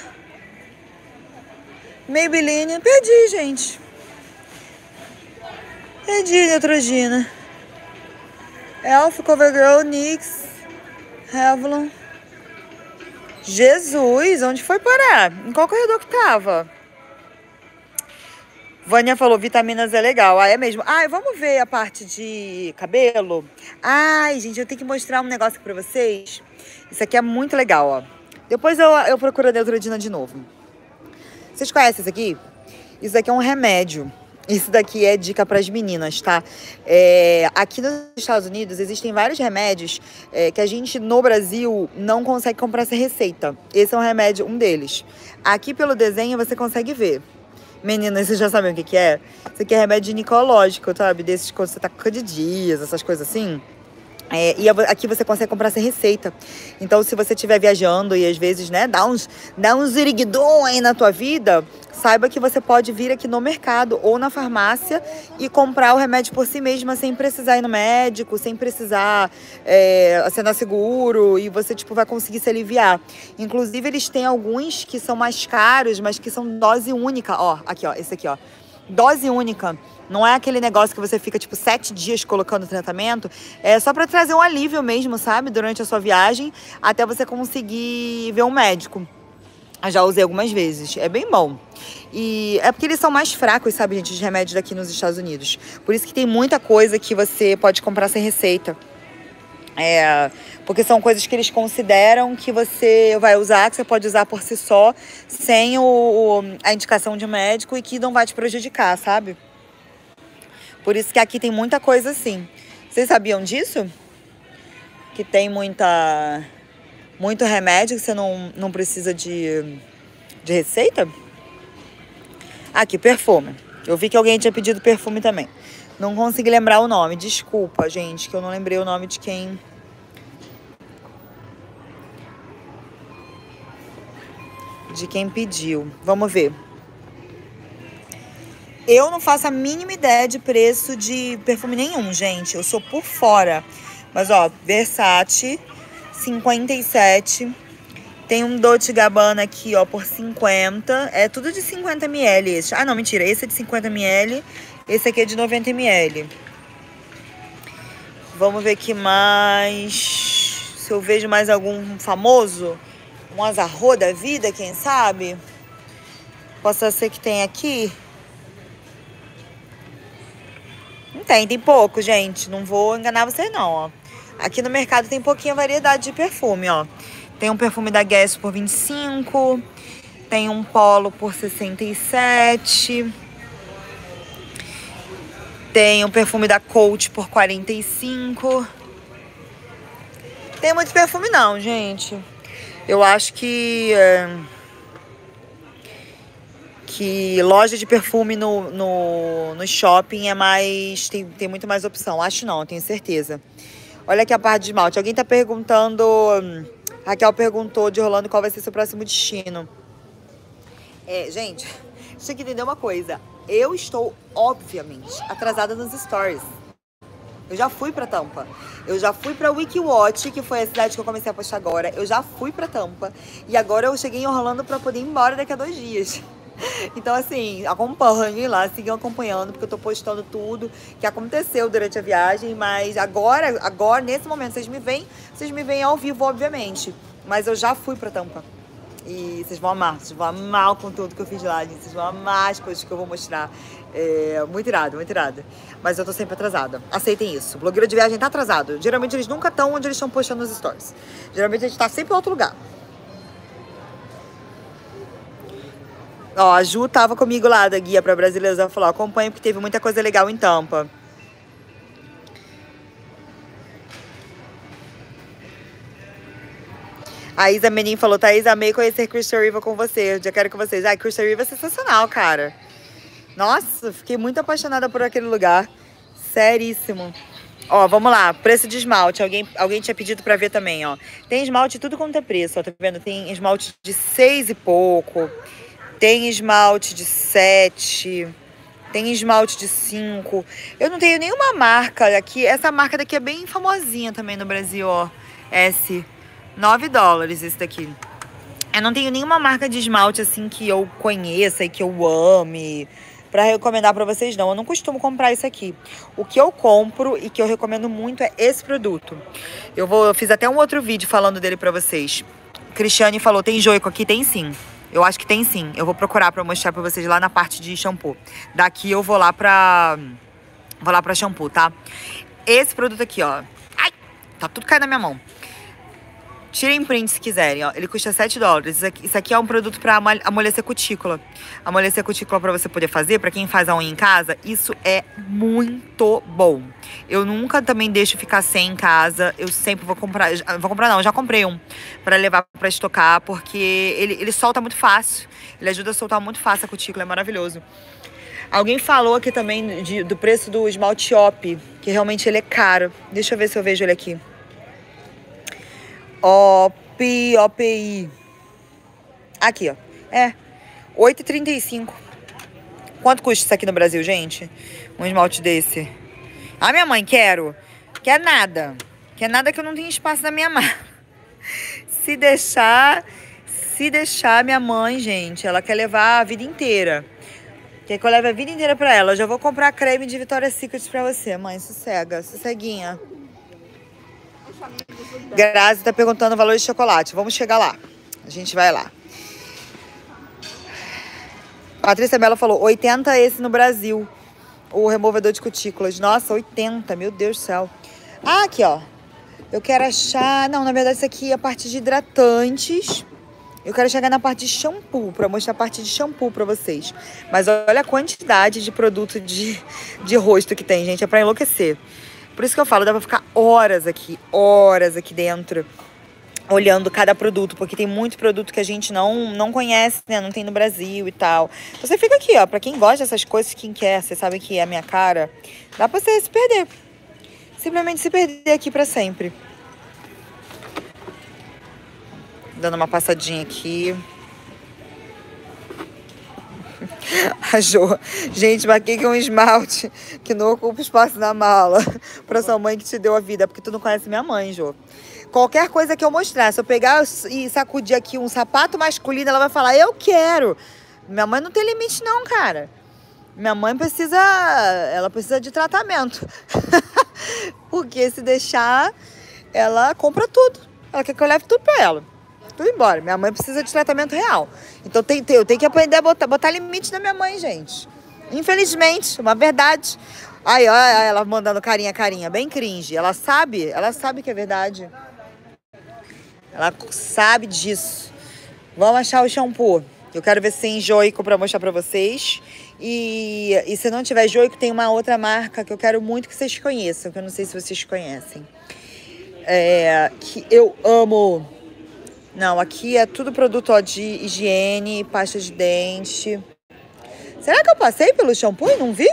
Maybelline. Perdi, gente. Perdi Neutrogena. Elf, CoverGirl, N Y X, Revlon. Jesus, onde foi parar? Em qual corredor que tava? Vânia falou, vitaminas é legal. Ah, é mesmo. Ai, vamos ver a parte de cabelo? Ai, gente, eu tenho que mostrar um negócio pra vocês. Isso aqui é muito legal, ó. Depois eu, eu procuro a Neutrogena de novo. Vocês conhecem isso aqui? Isso daqui é um remédio. Isso daqui é dica para as meninas, tá? É, aqui nos Estados Unidos existem vários remédios é, que a gente no Brasil não consegue comprar essa receita. Esse é um remédio, um deles. Aqui pelo desenho você consegue ver. Meninas, vocês já sabem o que que é? Isso aqui é remédio ginecológico, sabe? Desses quando você tá com candidias, essas coisas assim. É, e aqui você consegue comprar essa receita. Então, se você estiver viajando e às vezes, né, dá uns, dá uns ziriguidum aí na tua vida, saiba que você pode vir aqui no mercado ou na farmácia e comprar o remédio por si mesma sem precisar ir no médico, sem precisar é, assinar seguro, e você, tipo, vai conseguir se aliviar. Inclusive, eles têm alguns que são mais caros, mas que são dose única. Ó, aqui, ó, esse aqui, ó. Dose única. Não é aquele negócio que você fica, tipo, sete dias colocando tratamento. É só pra trazer um alívio mesmo, sabe? Durante a sua viagem, até você conseguir ver um médico. Eu já usei algumas vezes. É bem bom. E é porque eles são mais fracos, sabe, gente, de remédios daqui nos Estados Unidos. Por isso que tem muita coisa que você pode comprar sem receita. É, porque são coisas que eles consideram que você vai usar, que você pode usar por si só, sem o, a indicação de um médico, e que não vai te prejudicar, sabe? Por isso que aqui tem muita coisa assim. Vocês sabiam disso? Que tem muita, muito remédio que você não, não precisa de, de receita? Aqui, perfume. Eu vi que alguém tinha pedido perfume também. Não consegui lembrar o nome. Desculpa, gente, que eu não lembrei o nome de quem... De quem pediu. Vamos ver. Eu não faço a mínima ideia de preço de perfume nenhum, gente. Eu sou por fora. Mas, ó, Versace, cinquenta e sete. Tem um Dolce and Gabbana aqui, ó, por cinquenta. É tudo de cinquenta mililitros. Ah, não, mentira. Esse é de cinquenta mililitros. Esse aqui é de noventa mililitros. Vamos ver aqui mais. Se eu vejo mais algum famoso. Um Azarro da vida, quem sabe? Possa ser que tenha aqui. Tem, tem pouco, gente. Não vou enganar vocês, não, ó. Aqui no mercado tem pouquinha variedade de perfume, ó. Tem um perfume da Guess por vinte e cinco. Tem um Polo por sessenta e sete. Tem um perfume da Coach por quarenta e cinco. Tem muito perfume não, gente. Eu acho que... É, que loja de perfume no, no, no shopping é mais... Tem, tem muito mais opção. Acho não, tenho certeza. Olha aqui a parte de esmalte. Alguém tá perguntando... Raquel perguntou de Rolando qual vai ser seu próximo destino. É, gente, você tem que entender uma coisa. Eu estou, obviamente, atrasada nos stories. Eu já fui pra Tampa. Eu já fui pra Wikiwatch, que foi a cidade que eu comecei a postar agora. Eu já fui pra Tampa. E agora eu cheguei em Orlando pra poder ir embora daqui a dois dias. Então, assim, acompanhem lá, sigam acompanhando, porque eu tô postando tudo que aconteceu durante a viagem. Mas agora, agora nesse momento, vocês me veem, vocês me veem ao vivo, obviamente. Mas eu já fui pra Tampa. E vocês vão amar, vocês vão amar o conteúdo que eu fiz lá, gente. Vocês vão amar as coisas que eu vou mostrar. É muito irado, muito irado. Mas eu tô sempre atrasada. Aceitem isso. Blogueiro de viagem tá atrasado. Geralmente eles nunca estão onde eles estão postando nos stories. Geralmente a gente tá sempre em outro lugar. Ó, a Ju tava comigo lá da Guia pra Brasileiros. Ela falou, acompanha porque teve muita coisa legal em Tampa. A Isa Menin falou, Thaís, amei conhecer Crystal River com você. Eu já quero com vocês. Ai, Crystal River é sensacional, cara. Nossa, fiquei muito apaixonada por aquele lugar. Seríssimo. Ó, vamos lá. Preço de esmalte. Alguém, alguém tinha pedido pra ver também, ó. Tem esmalte tudo quanto é preço, ó. Tá vendo? Tem esmalte de seis e pouco. Tem esmalte de sete. Tem esmalte de cinco. Eu não tenho nenhuma marca aqui. Essa marca daqui é bem famosinha também no Brasil, ó. S. nove dólares esse daqui. Eu não tenho nenhuma marca de esmalte assim que eu conheça e que eu ame pra recomendar pra vocês, não. Eu não costumo comprar isso aqui. O que eu compro e que eu recomendo muito é esse produto. Eu, vou, eu fiz até um outro vídeo falando dele pra vocês. Cristiane falou, tem joico aqui? Tem sim. Eu acho que tem sim. Eu vou procurar pra mostrar pra vocês lá na parte de shampoo. Daqui eu vou lá pra... Vou lá pra shampoo, tá? Esse produto aqui, ó. Ai! Tá tudo caindo na minha mão. Tirem print se quiserem, ó. Ele custa sete dólares. Isso aqui, isso aqui é um produto pra amolecer cutícula. Amolecer cutícula pra você poder fazer, pra quem faz a unha em casa, isso é muito bom. Eu nunca também deixo ficar sem em casa. Eu sempre vou comprar... Vou comprar não, eu já comprei um pra levar pra estocar, porque ele, ele solta muito fácil. Ele ajuda a soltar muito fácil a cutícula, é maravilhoso. Alguém falou aqui também de, do preço do esmalte O P, que realmente ele é caro. Deixa eu ver se eu vejo ele aqui. O P, O P I. Aqui, ó. É. oito e trinta e cinco. Quanto custa isso aqui no Brasil, gente? Um esmalte desse. Ah, minha mãe, quero. Quer nada. Quer nada que eu não tenho espaço na minha mala. Se deixar... Se deixar, minha mãe, gente, ela quer levar a vida inteira. Quer que eu leve a vida inteira pra ela. Eu já vou comprar creme de Victoria's Secret pra você, mãe. Sossega. Sosseguinha. Grazi tá perguntando o valor de chocolate. Vamos chegar lá. A gente vai lá. Patrícia Mello falou, oitenta esse no Brasil. O removedor de cutículas. Nossa, oitenta. Meu Deus do céu. Ah, aqui, ó. Eu quero achar... Não, na verdade, isso aqui é a parte de hidratantes. Eu quero chegar na parte de shampoo, pra mostrar a parte de shampoo pra vocês. Mas olha a quantidade de produto de, de rosto que tem, gente. É pra enlouquecer. Por isso que eu falo, dá pra ficar horas aqui, horas aqui dentro, olhando cada produto, porque tem muito produto que a gente não, não conhece, né? Não tem no Brasil e tal. Então você fica aqui, ó, pra quem gosta dessas coisas, quem quer, você sabe que é a minha cara, dá pra você se perder. Simplesmente se perder aqui pra sempre. Dando uma passadinha aqui. A Jo, gente, mas que é um esmalte que não ocupa espaço na mala pra sua mãe que te deu a vida, porque tu não conhece minha mãe, Jo. Qualquer coisa que eu mostrar, se eu pegar e sacudir aqui um sapato masculino, ela vai falar, eu quero. Minha mãe não tem limite não, cara. Minha mãe precisa, ela precisa de tratamento. Porque se deixar, ela compra tudo. Ela quer que eu leve tudo pra ela. Tudo embora. Minha mãe precisa de tratamento real. Então tem, eu tenho que aprender a botar, botar limite na minha mãe, gente. Infelizmente, uma verdade. Aí, olha ela mandando carinha, carinha. Bem cringe. Ela sabe, ela sabe que é verdade. Ela sabe disso. Vamos achar o shampoo. Eu quero ver se tem joico pra mostrar pra vocês. E, e se não tiver joico, tem uma outra marca que eu quero muito que vocês conheçam. Que eu não sei se vocês conhecem. É, que eu amo. Não, aqui é tudo produto ó, de higiene, pasta de dente. Será que eu passei pelo shampoo e não vi?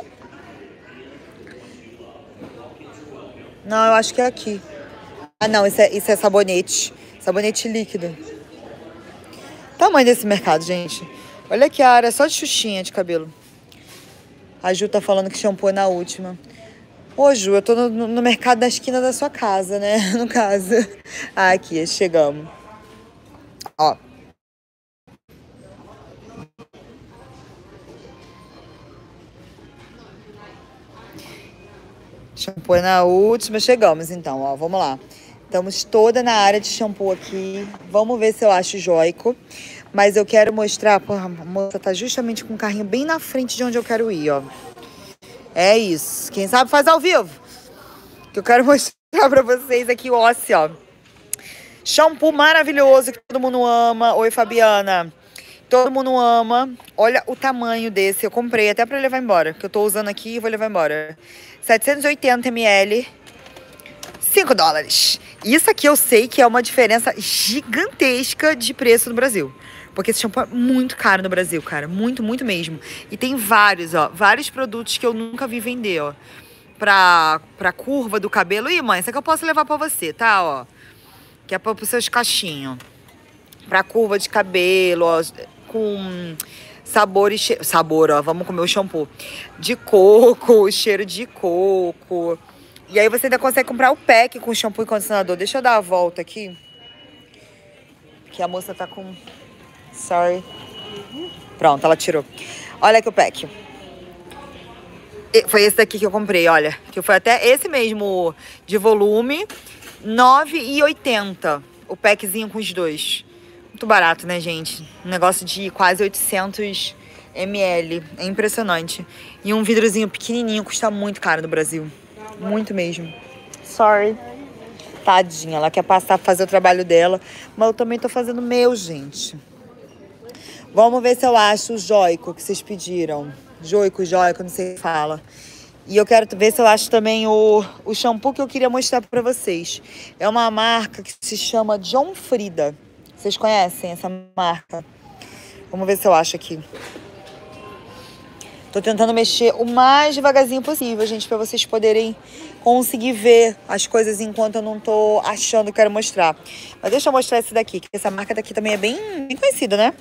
Não, eu acho que é aqui. Ah, não, isso é, isso é sabonete. Sabonete líquido. Tamanho desse mercado, gente. Olha aqui a área só de xuxinha de cabelo. A Ju tá falando que shampoo é na última. Ô, Ju, eu tô no, no mercado da esquina da sua casa, né? No caso. Ah, aqui, chegamos. Ó. Shampoo é na última. Chegamos, então, ó. Vamos lá. Estamos toda na área de shampoo aqui. Vamos ver se eu acho joico. Mas eu quero mostrar... Porra, a moça tá justamente com o carrinho bem na frente de onde eu quero ir, ó. É isso. Quem sabe faz ao vivo. Que eu quero mostrar pra vocês aqui o Ossi, ó. Shampoo maravilhoso que todo mundo ama. Oi, Fabiana. Todo mundo ama. Olha o tamanho desse. Eu comprei até pra levar embora. Que eu tô usando aqui e vou levar embora. setecentos e oitenta mililitros. cinco dólares. Isso aqui eu sei que é uma diferença gigantesca de preço no Brasil. Porque esse shampoo é muito caro no Brasil, cara. Muito, muito mesmo. E tem vários, ó. Vários produtos que eu nunca vi vender, ó. Pra, pra curva do cabelo. Ih, mãe, isso aqui eu posso levar pra você, tá, ó. Que é pra, pros seus cachinhos. Pra curva de cabelo, ó. Com sabor e cheiro. Sabor, ó. Vamos comer o shampoo. De coco, cheiro de coco. E aí você ainda consegue comprar o pack com shampoo e condicionador. Deixa eu dar a volta aqui. Que a moça tá com... Sorry. Pronto, ela tirou. Olha aqui o pack. E foi esse daqui que eu comprei, olha. Que foi até esse mesmo de volume. nove reais e oitenta centavos. O packzinho com os dois. Muito barato, né, gente? Um negócio de quase oitocentos mililitros. É impressionante. E um vidrozinho pequenininho custa muito caro no Brasil. Muito mesmo. Sorry. Tadinha, ela quer passar, fazer o trabalho dela. Mas eu também tô fazendo o meu, gente. Vamos ver se eu acho o joico que vocês pediram. Joico, joico, não sei o que fala. E eu quero ver se eu acho também o, o shampoo que eu queria mostrar pra vocês. É uma marca que se chama John Frieda. Vocês conhecem essa marca? Vamos ver se eu acho aqui. Tô tentando mexer o mais devagarzinho possível, gente, pra vocês poderem conseguir ver as coisas enquanto eu não tô achando que quero mostrar. Mas deixa eu mostrar esse daqui, que essa marca daqui também é bem, bem conhecida, né?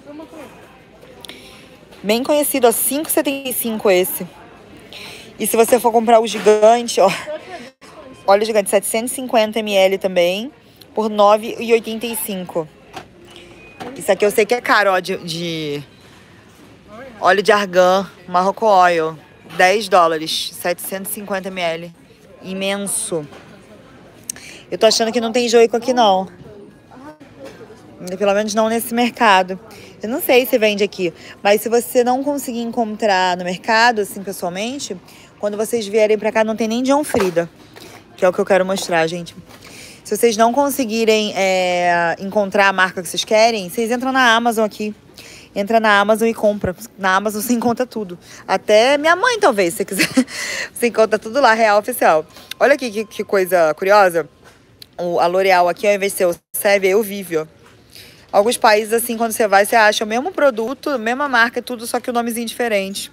Bem conhecido, ó, cinco reais e setenta e cinco centavos esse. E se você for comprar o gigante, ó, olha o gigante, setecentos e cinquenta mililitros também, por nove reais e oitenta e cinco centavos. Isso aqui eu sei que é caro, ó, de... de... óleo de argan, Morocco Oil, dez dólares, setecentos e cinquenta mililitros. Imenso. Eu tô achando que não tem joico aqui, não. Pelo menos não nesse mercado. Eu não sei se vende aqui, mas se você não conseguir encontrar no mercado, assim, pessoalmente, quando vocês vierem pra cá, não tem nem John Frieda, que é o que eu quero mostrar, gente. Se vocês não conseguirem é, encontrar a marca que vocês querem, vocês entram na Amazon aqui. Entra na Amazon e compra. Na Amazon você encontra tudo. Até minha mãe, talvez, se você quiser. Você encontra tudo lá, real, oficial. Olha aqui que, que coisa curiosa. O, a L'Oreal aqui, ao invés de ser o Seve, é o Vive, ó. Alguns países, assim, quando você vai, você acha o mesmo produto, mesma marca, tudo, só que o nomezinho diferente.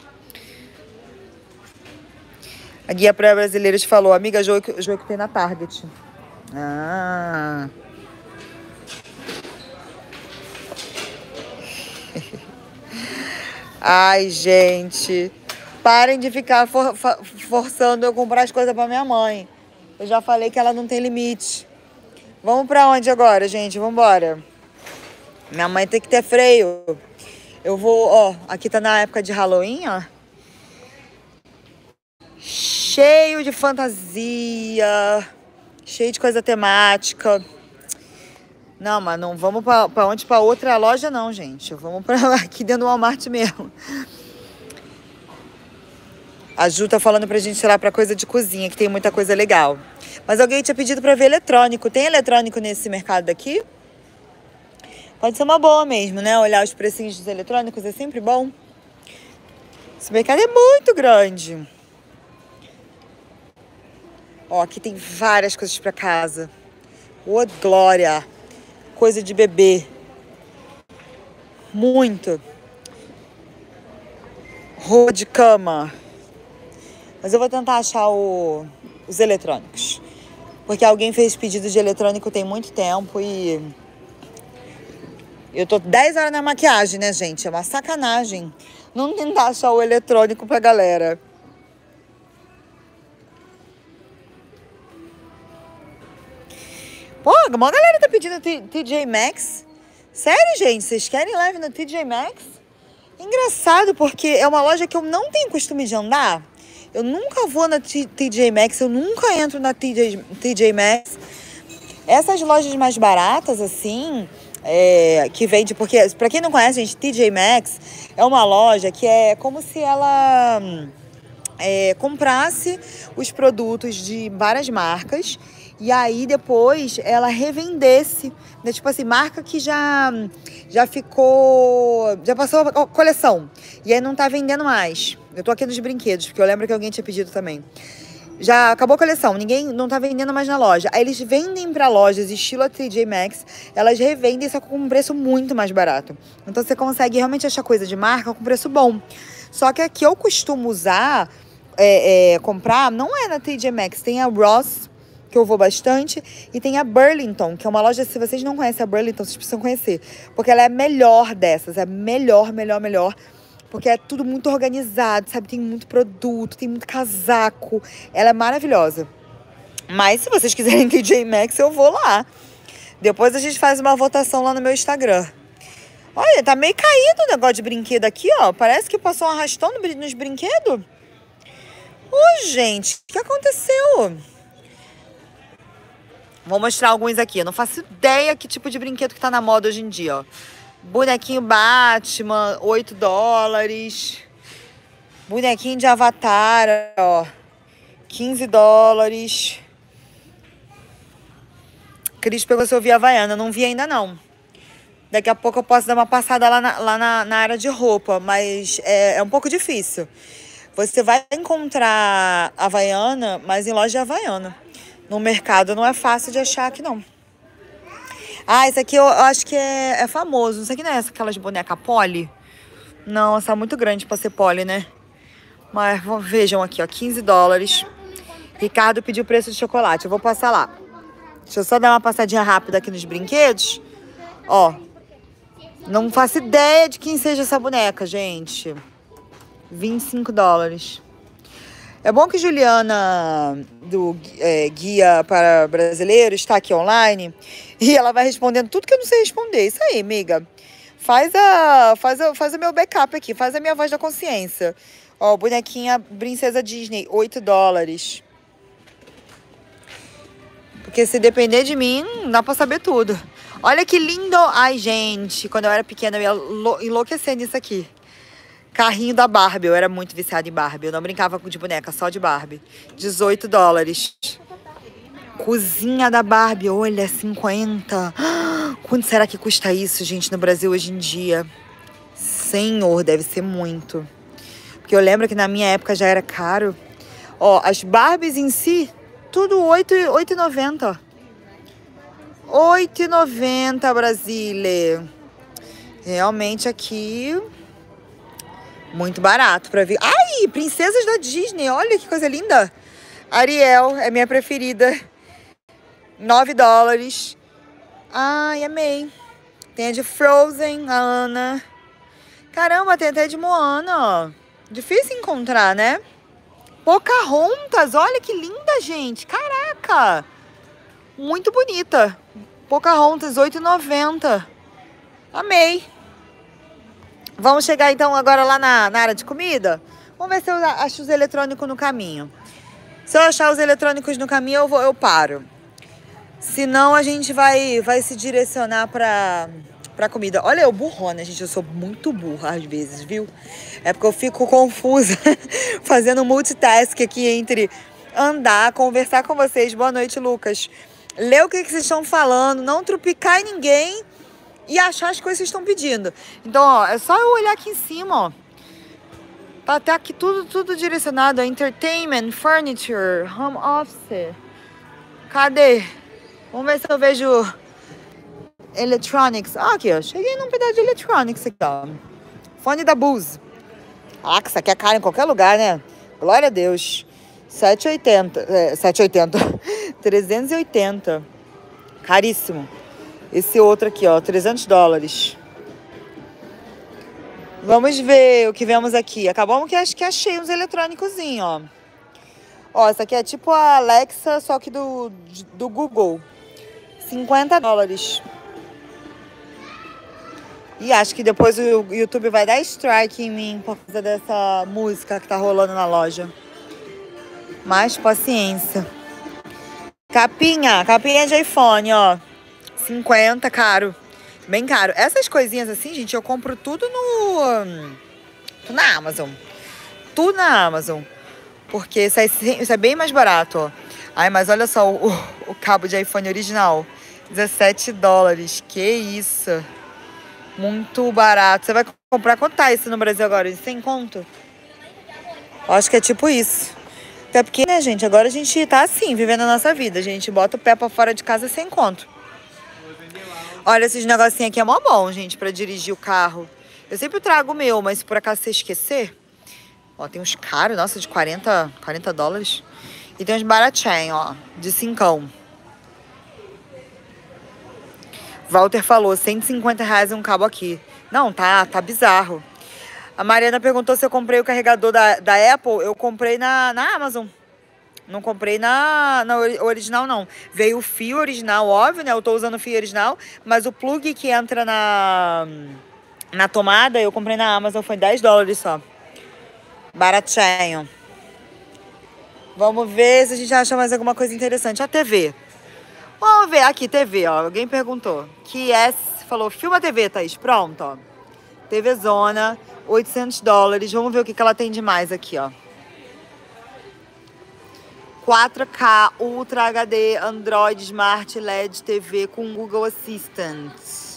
A Guia Praia Brasileira te falou, amiga, jogo que, jogo que tem na Target. Ah... Ai, gente, parem de ficar for, for, forçando eu comprar as coisas pra minha mãe. Eu já falei que ela não tem limite. Vamos pra onde agora, gente? Vambora. Minha mãe tem que ter freio. Eu vou, ó, aqui tá na época de Halloween, ó. Cheio de fantasia, cheio de coisa temática. Não, mas não vamos pra, pra onde? Pra outra loja não, gente. Vamos pra aqui dentro do Walmart mesmo. A Ju tá falando pra gente ir lá pra coisa de cozinha, que tem muita coisa legal. Mas alguém tinha pedido pra ver eletrônico. Tem eletrônico nesse mercado daqui? Pode ser uma boa mesmo, né? Olhar os precinhos dos eletrônicos é sempre bom. Esse mercado é muito grande. Ó, aqui tem várias coisas pra casa. Ô, glória! Coisa de bebê. Muito. Roupa de cama. Mas eu vou tentar achar o, os eletrônicos. Porque alguém fez pedido de eletrônico tem muito tempo e... Eu tô dez horas na maquiagem, né, gente? É uma sacanagem não tentar achar o eletrônico pra galera. Pô, uma galera tá pedindo T J Maxx. Sério, gente? Vocês querem live no T J Maxx? Engraçado, porque é uma loja que eu não tenho costume de andar. Eu nunca vou na T J Maxx, eu nunca entro na T J Maxx. Essas lojas mais baratas, assim, é, que vende... Porque, pra quem não conhece, gente, T J Maxx é uma loja que é como se ela é, comprasse os produtos de várias marcas e aí depois ela revendesse, né? Tipo assim, marca que já, já ficou, já passou a coleção e aí não tá vendendo mais. Eu tô aqui nos brinquedos, porque eu lembro que alguém tinha pedido também. Já acabou a coleção, ninguém não tá vendendo mais na loja. Aí eles vendem pra lojas estilo T J Maxx, elas revendem só com um preço muito mais barato. Então você consegue realmente achar coisa de marca com preço bom. Só que aqui eu costumo usar, é, é, comprar, não é na T J Maxx, tem a Ross, que eu vou bastante, e tem a Burlington, que é uma loja, se vocês não conhecem a Burlington, vocês precisam conhecer, porque ela é a melhor dessas, é melhor, melhor, melhor, porque é tudo muito organizado, sabe, tem muito produto, tem muito casaco, ela é maravilhosa. Mas se vocês quiserem T J Maxx, eu vou lá. Depois a gente faz uma votação lá no meu Instagram. Olha, tá meio caído o negócio de brinquedo aqui, ó, parece que passou um arrastão nos brinquedos. Ô, gente, o que aconteceu? Vou mostrar alguns aqui. Eu não faço ideia que tipo de brinquedo que tá na moda hoje em dia, ó. Bonequinho Batman, oito dólares. Bonequinho de Avatar, ó, quinze dólares. Cris pegou seu via Havaiana. Não vi ainda, não. Daqui a pouco eu posso dar uma passada lá na, lá na, na área de roupa, mas é, é um pouco difícil. Você vai encontrar Havaiana, mas em loja de Havaiana. No mercado não é fácil de achar aqui, não. Ah, esse aqui eu, eu acho que é, é famoso. Isso aqui não é aquelas bonecas Polly? Não, essa é muito grande pra ser Polly, né? Mas vejam aqui, ó, quinze dólares. Ricardo pediu preço de chocolate. Eu vou passar lá. Deixa eu só dar uma passadinha rápida aqui nos brinquedos. Ó, não faço ideia de quem seja essa boneca, gente. vinte e cinco dólares. É bom que Juliana, do é, Guia para Brasileiros, está aqui online e ela vai respondendo tudo que eu não sei responder. Isso aí, amiga. Faz, a, faz, a, faz o meu backup aqui, faz a minha voz da consciência. Ó, bonequinha Princesa Disney, oito dólares. Porque se depender de mim, não dá pra saber tudo. Olha que lindo! Ai, gente, quando eu era pequena eu ia enlouquecer nisso aqui. Carrinho da Barbie, eu era muito viciada em Barbie. Eu não brincava de boneca, só de Barbie. dezoito dólares. Cozinha da Barbie, olha, cinquenta. Quanto será que custa isso, gente, no Brasil hoje em dia? Senhor, deve ser muito. Porque eu lembro que na minha época já era caro. Ó, as Barbies em si, tudo oito reais e noventa centavos. oito reais e noventa centavos, Brasília. Realmente aqui... muito barato pra ver. Ai, princesas da Disney. Olha que coisa linda. Ariel é minha preferida. nove dólares. Ai, amei. Tem a de Frozen, a Ana. Caramba, tem até de Moana, ó. Difícil encontrar, né? Pocahontas. Olha que linda, gente. Caraca. Muito bonita. Pocahontas, oito reais e noventa centavos. Amei. Vamos chegar então agora lá na, na área de comida? Vamos ver se eu acho os eletrônicos no caminho. Se eu achar os eletrônicos no caminho, eu, vou, eu paro. Senão a gente vai, vai se direcionar para pra comida. Olha eu, burrona, gente. Eu sou muito burra às vezes, viu? É porque eu fico confusa fazendo multitask aqui entre andar, conversar com vocês. Boa noite, Lucas. Ler o que, que vocês estão falando, não trupicar em ninguém e achar as coisas que vocês estão pedindo. Então, ó, é só eu olhar aqui em cima, ó. Tá até aqui tudo, tudo direcionado a entertainment, furniture, home office. Cadê? Vamos ver se eu vejo electronics. Ah, aqui, ó. Cheguei num pedaço de electronics aqui, ó. Fone da Bose. Ah, que isso aqui é caro em qualquer lugar, né? Glória a Deus. sete e oitenta. É, sete e oitenta. trezentos e oitenta. Caríssimo. Esse outro aqui, ó. trezentos dólares. Vamos ver o que vemos aqui. Acabamos que acho que achei uns eletrônicozinhos, ó. Ó, essa aqui é tipo a Alexa, só que do, do Google. cinquenta dólares. E acho que depois o YouTube vai dar strike em mim por causa dessa música que tá rolando na loja. Mas paciência. Capinha, capinha de iPhone, ó. cinquenta, caro. Bem caro. Essas coisinhas assim, gente, eu compro tudo no... Tudo na Amazon. Tudo na Amazon. Porque isso é, isso é bem mais barato, ó. Ai, mas olha só o, o cabo de iPhone original. dezessete dólares. Que isso. Muito barato. Você vai comprar quanto tá esse no Brasil agora? Sem conto? Acho que é tipo isso. Até porque, né, gente? Agora a gente tá assim, vivendo a nossa vida. A gente bota o pé pra fora de casa sem conto. Olha, esses negocinhos aqui é mó bom, gente, pra dirigir o carro. Eu sempre trago o meu, mas se por acaso você esquecer... Ó, tem uns caros, nossa, de quarenta, quarenta dólares. E tem uns baratinhos, ó, de cincão. Walter falou, cento e cinquenta reais um cabo aqui. Não, tá, tá bizarro. A Mariana perguntou se eu comprei o carregador da, da Apple. Eu comprei na, na Amazon. Não comprei na, na original, não. Veio o fio original, óbvio, né? Eu tô usando o fio original. Mas o plug que entra na, na tomada, eu comprei na Amazon. Foi dez dólares só. Baratinho. Vamos ver se a gente acha mais alguma coisa interessante. A T V. Vamos ver aqui, T V, ó. Alguém perguntou. Que é, falou, filma a T V, Thaís. Pronto, ó. T V Zona, oitocentos dólares. Vamos ver o que, que ela tem de mais aqui, ó. quatro K, Ultra H D, Android, Smart, L E D T V com Google Assistant.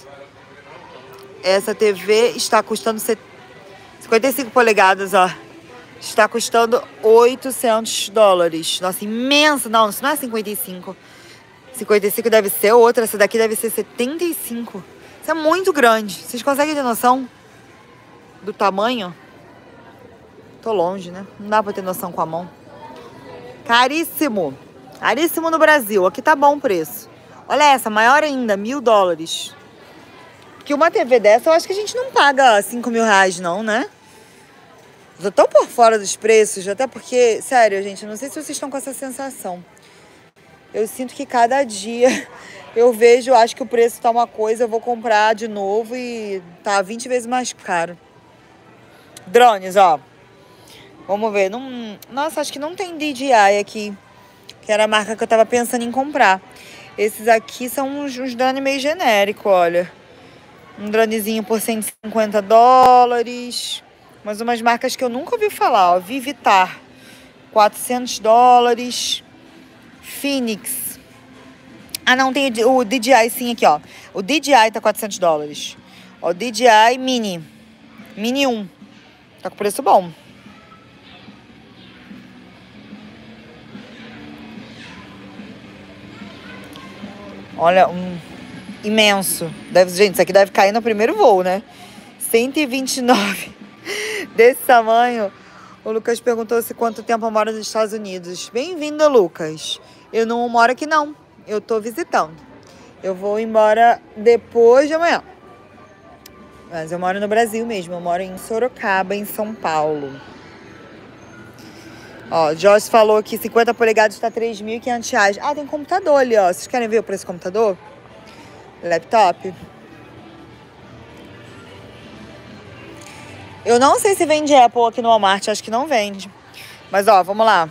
Essa T V está custando cinquenta e cinco polegadas, ó. Está custando oitocentos dólares. Nossa, imensa. Não, isso não é cinquenta e cinco. cinquenta e cinco deve ser outra. Essa daqui deve ser setenta e cinco. Isso é muito grande. Vocês conseguem ter noção do tamanho? Tô longe, né? Não dá pra ter noção com a mão. Caríssimo. Caríssimo no Brasil. Aqui tá bom o preço. Olha essa, maior ainda, mil dólares. Porque uma T V dessa, eu acho que a gente não paga cinco mil reais, não, né? Eu tô tão por fora dos preços, até porque, sério, gente, eu não sei se vocês estão com essa sensação. Eu sinto que cada dia eu vejo, acho que o preço tá uma coisa, eu vou comprar de novo e tá vinte vezes mais caro. Drones, ó. Vamos ver. Não... Nossa, acho que não tem D J I aqui. Que era a marca que eu tava pensando em comprar. Esses aqui são uns, uns drones meio genéricos, olha. Um dronezinho por cento e cinquenta dólares. Mas umas marcas que eu nunca ouvi falar, ó. Vivitar, quatrocentos dólares. Phoenix. Ah, não, tem o D J I sim aqui, ó. O D J I tá quatrocentos dólares. Ó, o D J I Mini. Mini um. Tá com preço bom. Olha, um imenso. Deve, gente, isso aqui deve cair no primeiro voo, né? cento e vinte e nove. Desse tamanho. O Lucas perguntou se quanto tempo eu moro nos Estados Unidos. Bem-vindo, Lucas. Eu não moro aqui, não. Eu tô visitando. Eu vou embora depois de amanhã. Mas eu moro no Brasil mesmo. Eu moro em Sorocaba, em São Paulo. Ó, Josh falou que cinquenta polegadas tá três mil e quinhentos reais. Ah, tem computador ali, ó. Vocês querem ver o preço do computador? Laptop. Eu não sei se vende Apple aqui no Walmart. Acho que não vende. Mas, ó, vamos lá.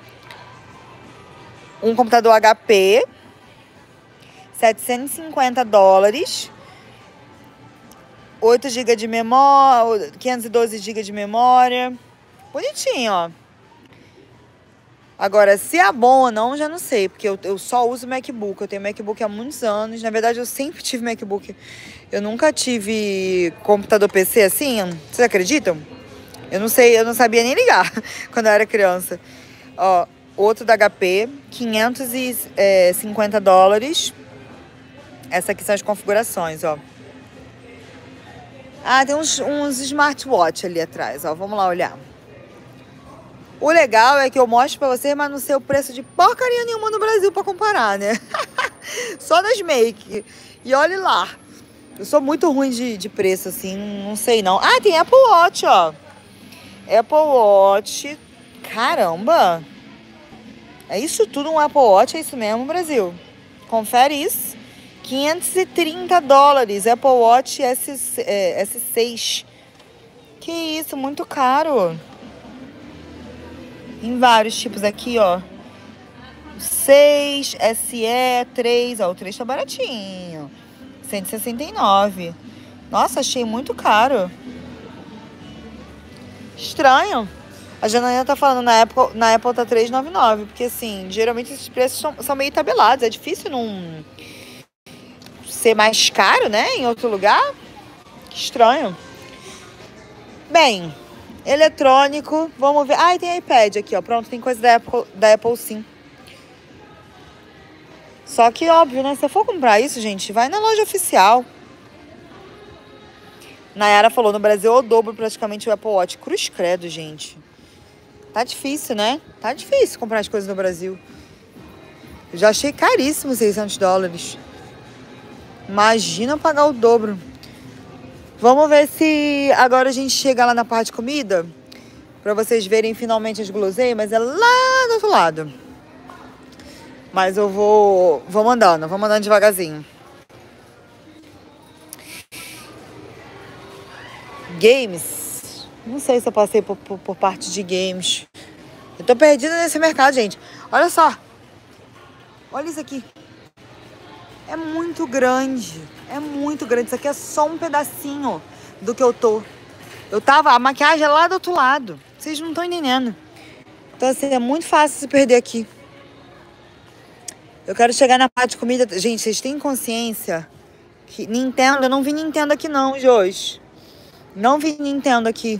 Um computador H P. setecentos e cinquenta dólares. oito gigas de memória, quinhentos e doze gigas de memória. Bonitinho, ó. Agora, se é bom ou não, já não sei, porque eu, eu só uso MacBook. Eu tenho MacBook há muitos anos. Na verdade, eu sempre tive MacBook. Eu nunca tive computador P C assim. Vocês acreditam? Eu não sei, eu não sabia nem ligar quando eu era criança. Ó, outro da H P, quinhentos e cinquenta dólares. Essa aqui são as configurações, ó. Ah, tem uns, uns smartwatch ali atrás, ó. Vamos lá olhar. O legal é que eu mostro pra vocês, mas não sei o preço de porcaria nenhuma no Brasil pra comparar, né? Só das make. E olhe lá. Eu sou muito ruim de, de preço, assim, não sei não. Ah, tem Apple Watch, ó. Apple Watch. Caramba. É isso tudo um Apple Watch? É isso mesmo, Brasil? Confere isso. quinhentos e trinta dólares. Apple Watch S, é, S seis. Que isso, muito caro. Em vários tipos aqui, ó. seis, S E, três. Ó, o três tá baratinho. cento e sessenta e nove. Nossa, achei muito caro. Estranho. A Janaína tá falando, na Apple, na Apple tá trezentos e noventa e nove. Porque, assim, geralmente esses preços são, são meio tabelados. É difícil não ser mais caro, né? Em outro lugar. Que estranho. Bem... Eletrônico, vamos ver. Ah, tem iPad aqui, ó. Pronto, tem coisa da Apple, da Apple sim. Só que, óbvio, né? Se você for comprar isso, gente, vai na loja oficial. Nayara falou, no Brasil eu dobro praticamente o Apple Watch. Cruz credo, gente. Tá difícil, né? Tá difícil comprar as coisas no Brasil. Eu já achei caríssimo seiscentos dólares. Imagina pagar o dobro. Vamos ver se agora a gente chega lá na parte de comida. Pra vocês verem finalmente as guloseimas. É lá do outro lado. Mas eu vou... Vou mandando. Vou mandando devagarzinho. Games. Não sei se eu passei por, por, por parte de games. Eu tô perdida nesse mercado, gente. Olha só. Olha isso aqui. É muito grande. É muito grande. Isso aqui é só um pedacinho do que eu tô. Eu tava... A maquiagem é lá do outro lado. Vocês não estão entendendo. Então, assim, é muito fácil se perder aqui. Eu quero chegar na parte de comida. Gente, vocês têm consciência que Nintendo... Eu não vi Nintendo aqui não, Josi. Não vi Nintendo aqui.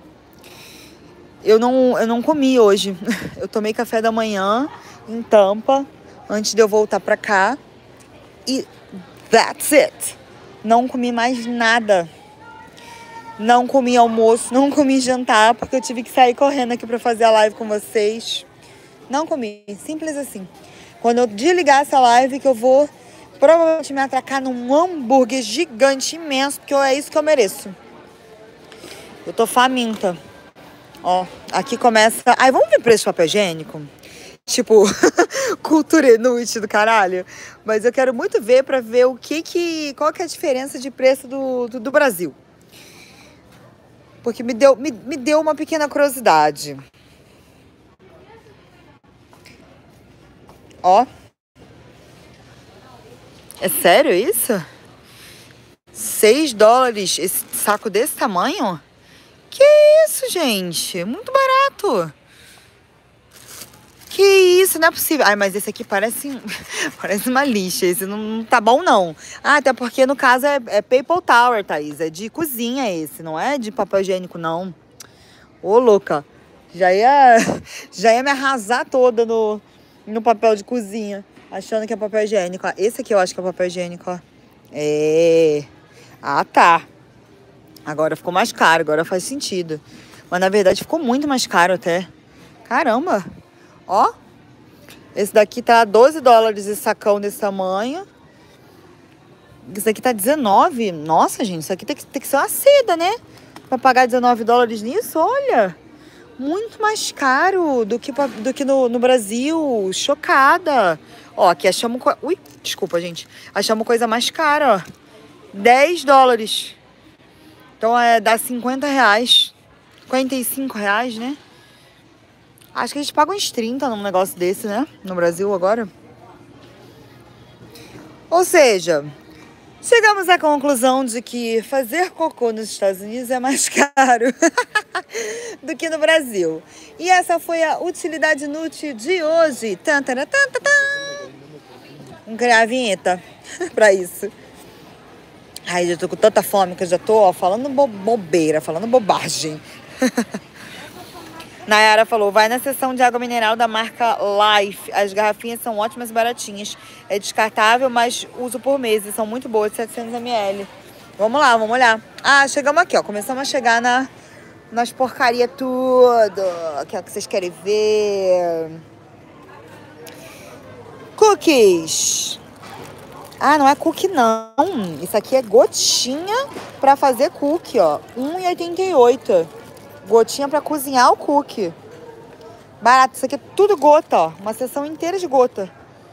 Eu não, eu não comi hoje. Eu tomei café da manhã em Tampa. Antes de eu voltar pra cá. E... That's it. Não comi mais nada. Não comi almoço, não comi jantar, porque eu tive que sair correndo aqui pra fazer a live com vocês. Não comi, simples assim. Quando eu desligar essa live, que eu vou provavelmente me atracar num hambúrguer gigante, imenso, porque é isso que eu mereço. Eu tô faminta. Ó, aqui começa... Ai, vamos ver preço de papel higiênico? Tipo, cultura inútil do caralho. Mas eu quero muito ver pra ver o que que... Qual que é a diferença de preço do, do, do Brasil. Porque me deu, me, me deu uma pequena curiosidade. Ó. É sério isso? seis dólares esse saco desse tamanho? Que isso, gente? Muito barato. Que isso, não é possível. Ai, mas esse aqui parece, parece uma lixa. Esse não, não tá bom, não. Ah, até porque, no caso, é, é Paper Tower, Thaís. É de cozinha esse, não é de papel higiênico, não. Ô, louca. Já ia, já ia me arrasar toda no, no papel de cozinha. Achando que é papel higiênico. Ó, esse aqui eu acho que é papel higiênico, ó. É... Ah, tá. Agora ficou mais caro, agora faz sentido. Mas, na verdade, ficou muito mais caro até. Caramba. Ó, esse daqui tá doze dólares esse sacão desse tamanho. Esse daqui tá dezenove. Nossa, gente, isso aqui tem que, tem que ser uma seda, né? Pra pagar dezenove dólares nisso, olha. Muito mais caro do que, do que no, no Brasil. Chocada. Ó, aqui achamos... Ui, desculpa, gente. Achamos coisa mais cara, ó. dez dólares. Então, é, dá cinquenta reais. cinquenta e cinco reais, né? Acho que a gente paga uns trinta num negócio desse, né? No Brasil agora. Ou seja, Chegamos à conclusão de que fazer cocô nos Estados Unidos é mais caro do que no Brasil. E essa foi a utilidade inútil de hoje. Tan, tan, tan, tan, tan. Vamos criar a vinheta pra isso. Ai, já tô com tanta fome que eu já tô ó, falando bo bobeira, falando bobagem. Nayara falou, vai na seção de água mineral da marca Life. As garrafinhas são ótimas e baratinhas. É descartável, mas uso por meses. São muito boas, setecentos mililitros. Vamos lá, vamos olhar. Ah, chegamos aqui, ó. Começamos a chegar na, nas porcaria tudo. Que é o que vocês querem ver. Cookies. Ah, não é cookie, não. Isso aqui é gotinha pra fazer cookie, ó. um real e oitenta e oito centavos. Gotinha pra cozinhar o cookie. Barato. Isso aqui é tudo gota, ó. Uma seção inteira de gota.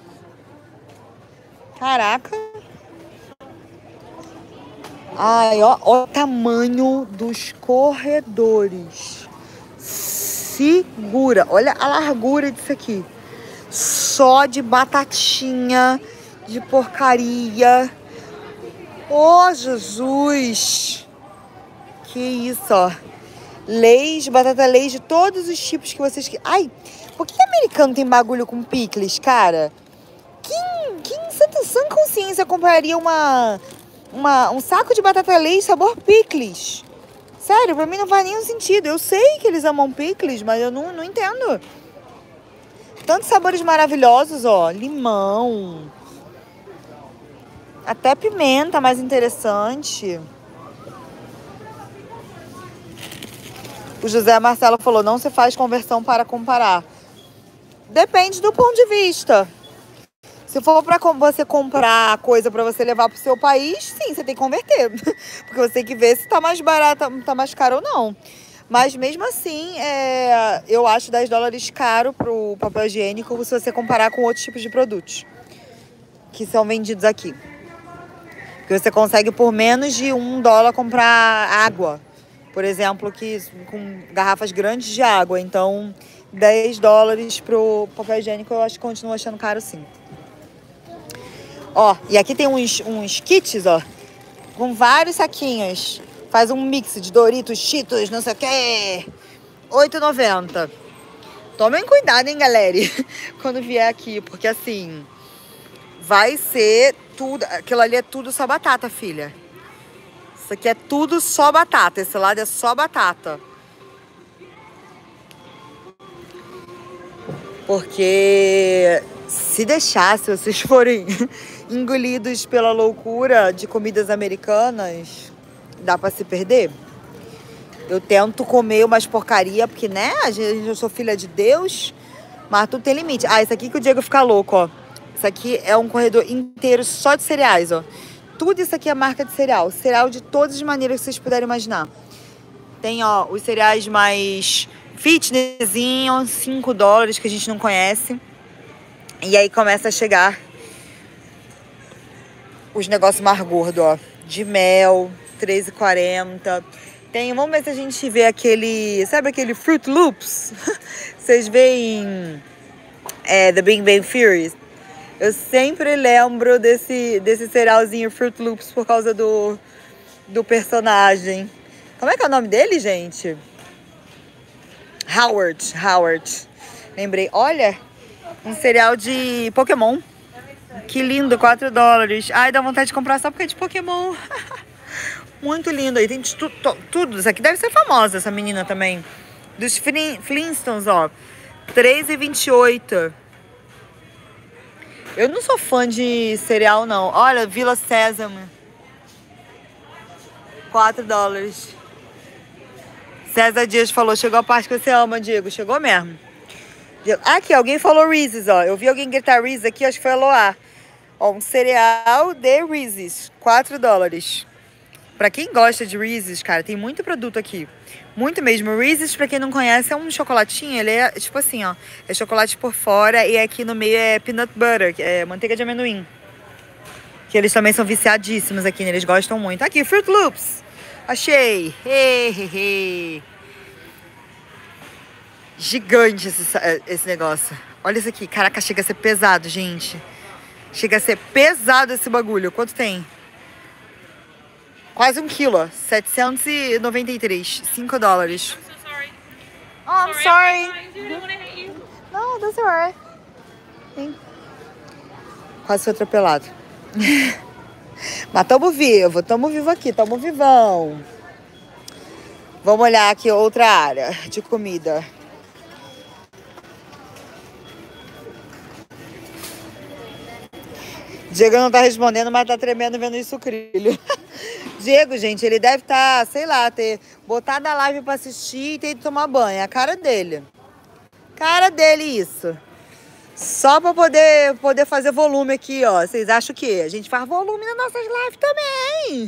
Caraca. Ai, ó. Ó o tamanho dos corredores. Segura. Olha a largura disso aqui. Só de batatinha, de porcaria. Ô, Jesus. Que isso, ó. Leis, batata leis de todos os tipos que vocês... Ai, por que americano tem bagulho com picles, cara? Quem, quem em sã consciência compraria uma, uma, um saco de batata leis sabor picles? Sério, pra mim não faz nenhum sentido. Eu sei que eles amam picles, mas eu não, não entendo. Tantos sabores maravilhosos, ó. Limão. Até pimenta mais interessante. O José Marcelo falou, não se faz conversão para comparar. Depende do ponto de vista. Se for para você comprar coisa para você levar para o seu país, sim, você tem que converter. Porque você tem que ver se tá mais barato, tá mais caro ou não. Mas mesmo assim, é, eu acho dez dólares caro pro papel higiênico se você comparar com outros tipos de produtos que são vendidos aqui. Porque você consegue por menos de um dólar comprar água. Por exemplo, que, com garrafas grandes de água. Então, dez dólares pro papel higiênico eu acho que continuo achando caro, sim. Ó, e aqui tem uns, uns kits, ó, com vários saquinhos. Faz um mix de Doritos, Cheetos, não sei o quê. oito reais e noventa centavos. Tomem cuidado, hein, galera, quando vier aqui. Porque, assim, vai ser tudo... Aquilo ali é tudo só batata, filha. Isso aqui é tudo só batata. Esse lado é só batata. Porque se deixar, se vocês forem engolidos pela loucura de comidas americanas, dá pra se perder. Eu tento comer umas porcaria, porque, né, a gente, eu sou filha de Deus, mas tudo tem limite. Ah, isso aqui que o Diego fica louco, ó. Isso aqui é um corredor inteiro só de cereais, ó. Tudo isso aqui é marca de cereal. Cereal de todas as maneiras que vocês puderem imaginar. Tem, ó, os cereais mais fitnessinho, cinco dólares, que a gente não conhece. E aí começa a chegar os negócios mais gordos, ó. De mel, três reais e quarenta centavos. Tem, vamos ver se a gente vê aquele... Sabe aquele Fruit Loops? Vocês veem é, The Big Bang Theory? Eu sempre lembro desse, desse cerealzinho Fruit Loops por causa do, do personagem. Como é que é o nome dele, gente? Howard. Howard. Lembrei. Olha, um cereal de Pokémon. Que lindo, quatro dólares. Ai, dá vontade de comprar só porque é de Pokémon. Muito lindo. Aí tem de tu, tu, tudo. Isso aqui deve ser famosa, essa menina também. Dos Flintstones, ó. três reais e vinte e oito centavos. Eu não sou fã de cereal, não. Olha, Vila Sésamo. quatro dólares. César Dias falou, chegou a parte que você ama, Diego. Chegou mesmo. Aqui, alguém falou Reese's, ó. Eu vi alguém gritar Reese's aqui, acho que foi a Loa. Ó, um cereal de Reese's. quatro dólares. Pra quem gosta de Reese's, cara, tem muito produto aqui. Muito mesmo. Reese's, pra quem não conhece, é um chocolatinho. Ele é, tipo assim, ó. É chocolate por fora e aqui no meio é peanut butter, que é manteiga de amendoim. Que eles também são viciadíssimos aqui, né? Eles gostam muito. Aqui, Fruit Loops. Achei. He, he, he. Gigante esse, esse negócio. Olha isso aqui. Caraca, chega a ser pesado, gente. Chega a ser pesado esse bagulho. Quanto tem? Quase um quilo, ó. setecentos e noventa e três. cinco dólares. Oh, I'm sorry. No, that's alright. Quase foi atropelado. Mas tamo vivo, tamo vivo aqui, tamo vivão. Vamos olhar aqui outra área de comida. Diego não tá respondendo, mas tá tremendo vendo isso sucrilho. Diego, gente, ele deve estar, tá, sei lá, ter botado a live pra assistir e ter ido tomar banho. É a cara dele. Cara dele isso. Só pra poder, poder fazer volume aqui, ó. Vocês acham o quê? A gente faz volume nas nossas lives também.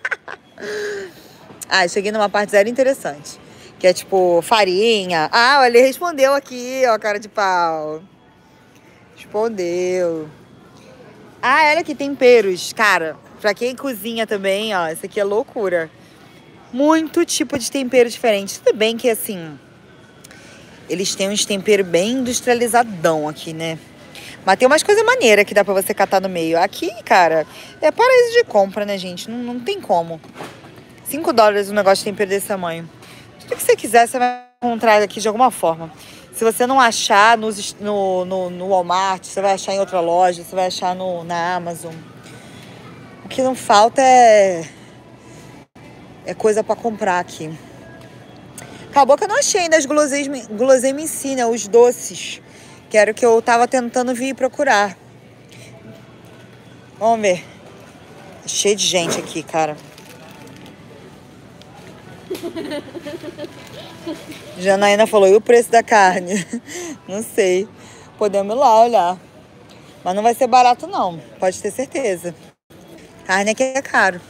Ah, cheguei numa parte zero interessante. Que é tipo farinha. Ah, ele respondeu aqui, ó, cara de pau. Respondeu. Ah, olha aqui, temperos. Cara, pra quem cozinha também, ó, isso aqui é loucura. Muito tipo de tempero diferente. Tudo bem que, assim, eles têm uns temperos bem industrializadão aqui, né? Mas tem umas coisas maneiras que dá pra você catar no meio. Aqui, cara, é paraíso de compra, né, gente? Não, não tem como. cinco dólares um negócio de tempero desse tamanho. Tudo que você quiser, você vai encontrar aqui de alguma forma. Se você não achar nos, no, no, no Walmart, você vai achar em outra loja, você vai achar no, na Amazon. O que não falta é, é coisa pra comprar aqui. Acabou que eu não achei ainda as guloseimas, guloseimas em si, né? Os doces. Que era o que eu tava tentando vir procurar. Vamos ver. Cheio de gente aqui, cara. Janaína falou, e o preço da carne? Não sei. Podemos ir lá olhar. Mas não vai ser barato, não. Pode ter certeza. Carne aqui é caro.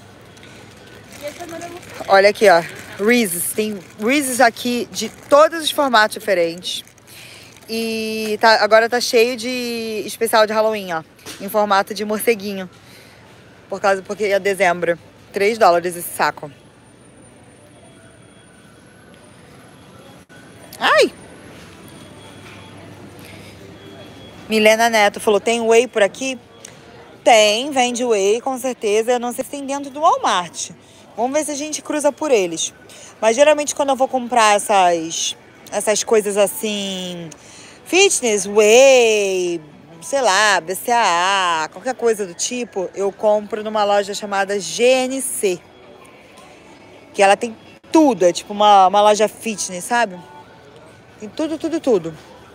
Olha aqui, ó. Reese's. Tem Reese's aqui de todos os formatos diferentes. E tá, agora tá cheio de especial de Halloween, ó. Em formato de morceguinho. Por causa, porque é dezembro. três dólares esse saco. Ai! Milena Neto falou, tem whey por aqui? Tem, vende whey, com certeza. Eu não sei se tem dentro do Walmart. Vamos ver se a gente cruza por eles. Mas geralmente quando eu vou comprar essas, essas coisas assim, fitness, whey, sei lá, B C A A, qualquer coisa do tipo, eu compro numa loja chamada G N C. Que ela tem tudo, é tipo uma, uma loja fitness, sabe? Tem tudo, tudo, tudo.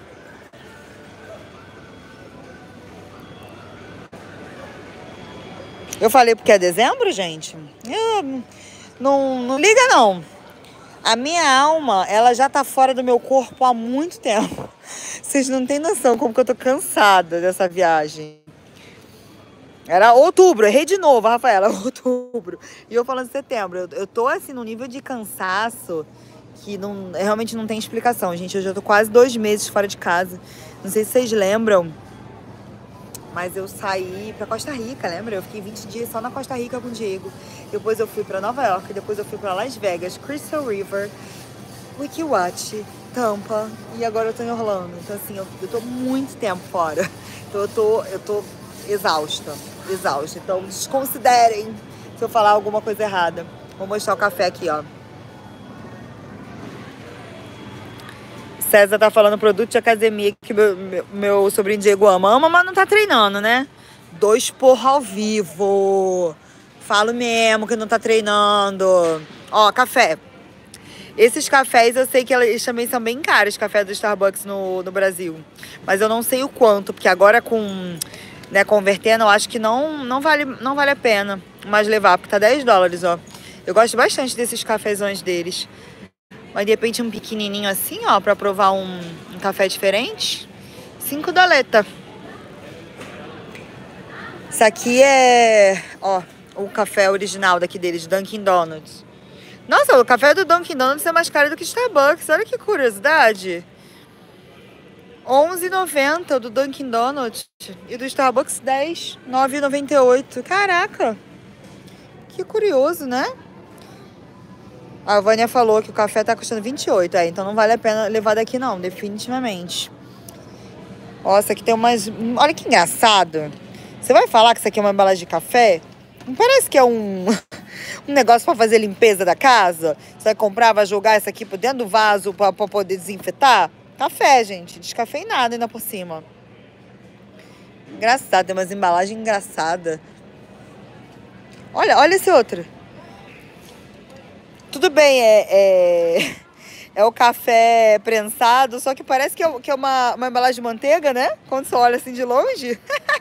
Eu falei porque é dezembro, gente? Eu, não, não liga, não. A minha alma, ela já tá fora do meu corpo há muito tempo. Vocês não têm noção como que eu tô cansada dessa viagem. Era outubro, errei de novo, Rafaela, outubro. E eu falando setembro. Eu, eu tô, assim, num nível de cansaço que não, realmente não tem explicação, gente. Eu já tô quase dois meses fora de casa. Não sei se vocês lembram, mas eu saí pra Costa Rica, lembra? Eu fiquei vinte dias só na Costa Rica com o Diego. Depois eu fui pra Nova York, depois eu fui pra Las Vegas, Crystal River, Wikiwatch, Tampa e agora eu tô em Orlando. Então, assim, eu, eu tô muito tempo fora. Então eu tô, eu tô exausta, exausta. Então desconsiderem se eu falar alguma coisa errada. Vou mostrar o café aqui, ó. César tá falando produto de academia que meu, meu, meu sobrinho Diego ama. Ama, mas não tá treinando, né? Dois porra ao vivo. Falo mesmo que não tá treinando. Ó, café. Esses cafés eu sei que eles também são bem caros, café do Starbucks no, no Brasil. Mas eu não sei o quanto, porque agora com, né, convertendo, eu acho que não, não, vale, não vale a pena mais levar, porque tá dez dólares, ó. Eu gosto bastante desses cafezões deles. Mas de repente um pequenininho assim, ó, pra provar um, um café diferente. cinco doleta. Isso aqui é, ó, o café original daqui deles, Dunkin' Donuts. Nossa, o café do Dunkin' Donuts é mais caro do que Starbucks. Olha que curiosidade. onze reais e noventa centavos do Dunkin' Donuts. E do Starbucks dez, nove reais e noventa e oito centavos. Caraca. Que curioso, né? A Vânia falou que o café tá custando vinte e oito, é, então não vale a pena levar daqui não, definitivamente. Nossa, aqui tem umas... Olha que engraçado. Você vai falar que isso aqui é uma embalagem de café? Não parece que é um, um negócio pra fazer limpeza da casa. Você vai comprar, vai jogar isso aqui por dentro do vaso pra, pra poder desinfetar. Café, gente. Descafeinado ainda por cima. Engraçado, tem umas embalagens engraçadas. Olha, olha esse outro. Tudo bem, é, é, é o café prensado, só que parece que é, que é uma, uma embalagem de manteiga, né? Quando você olha assim de longe.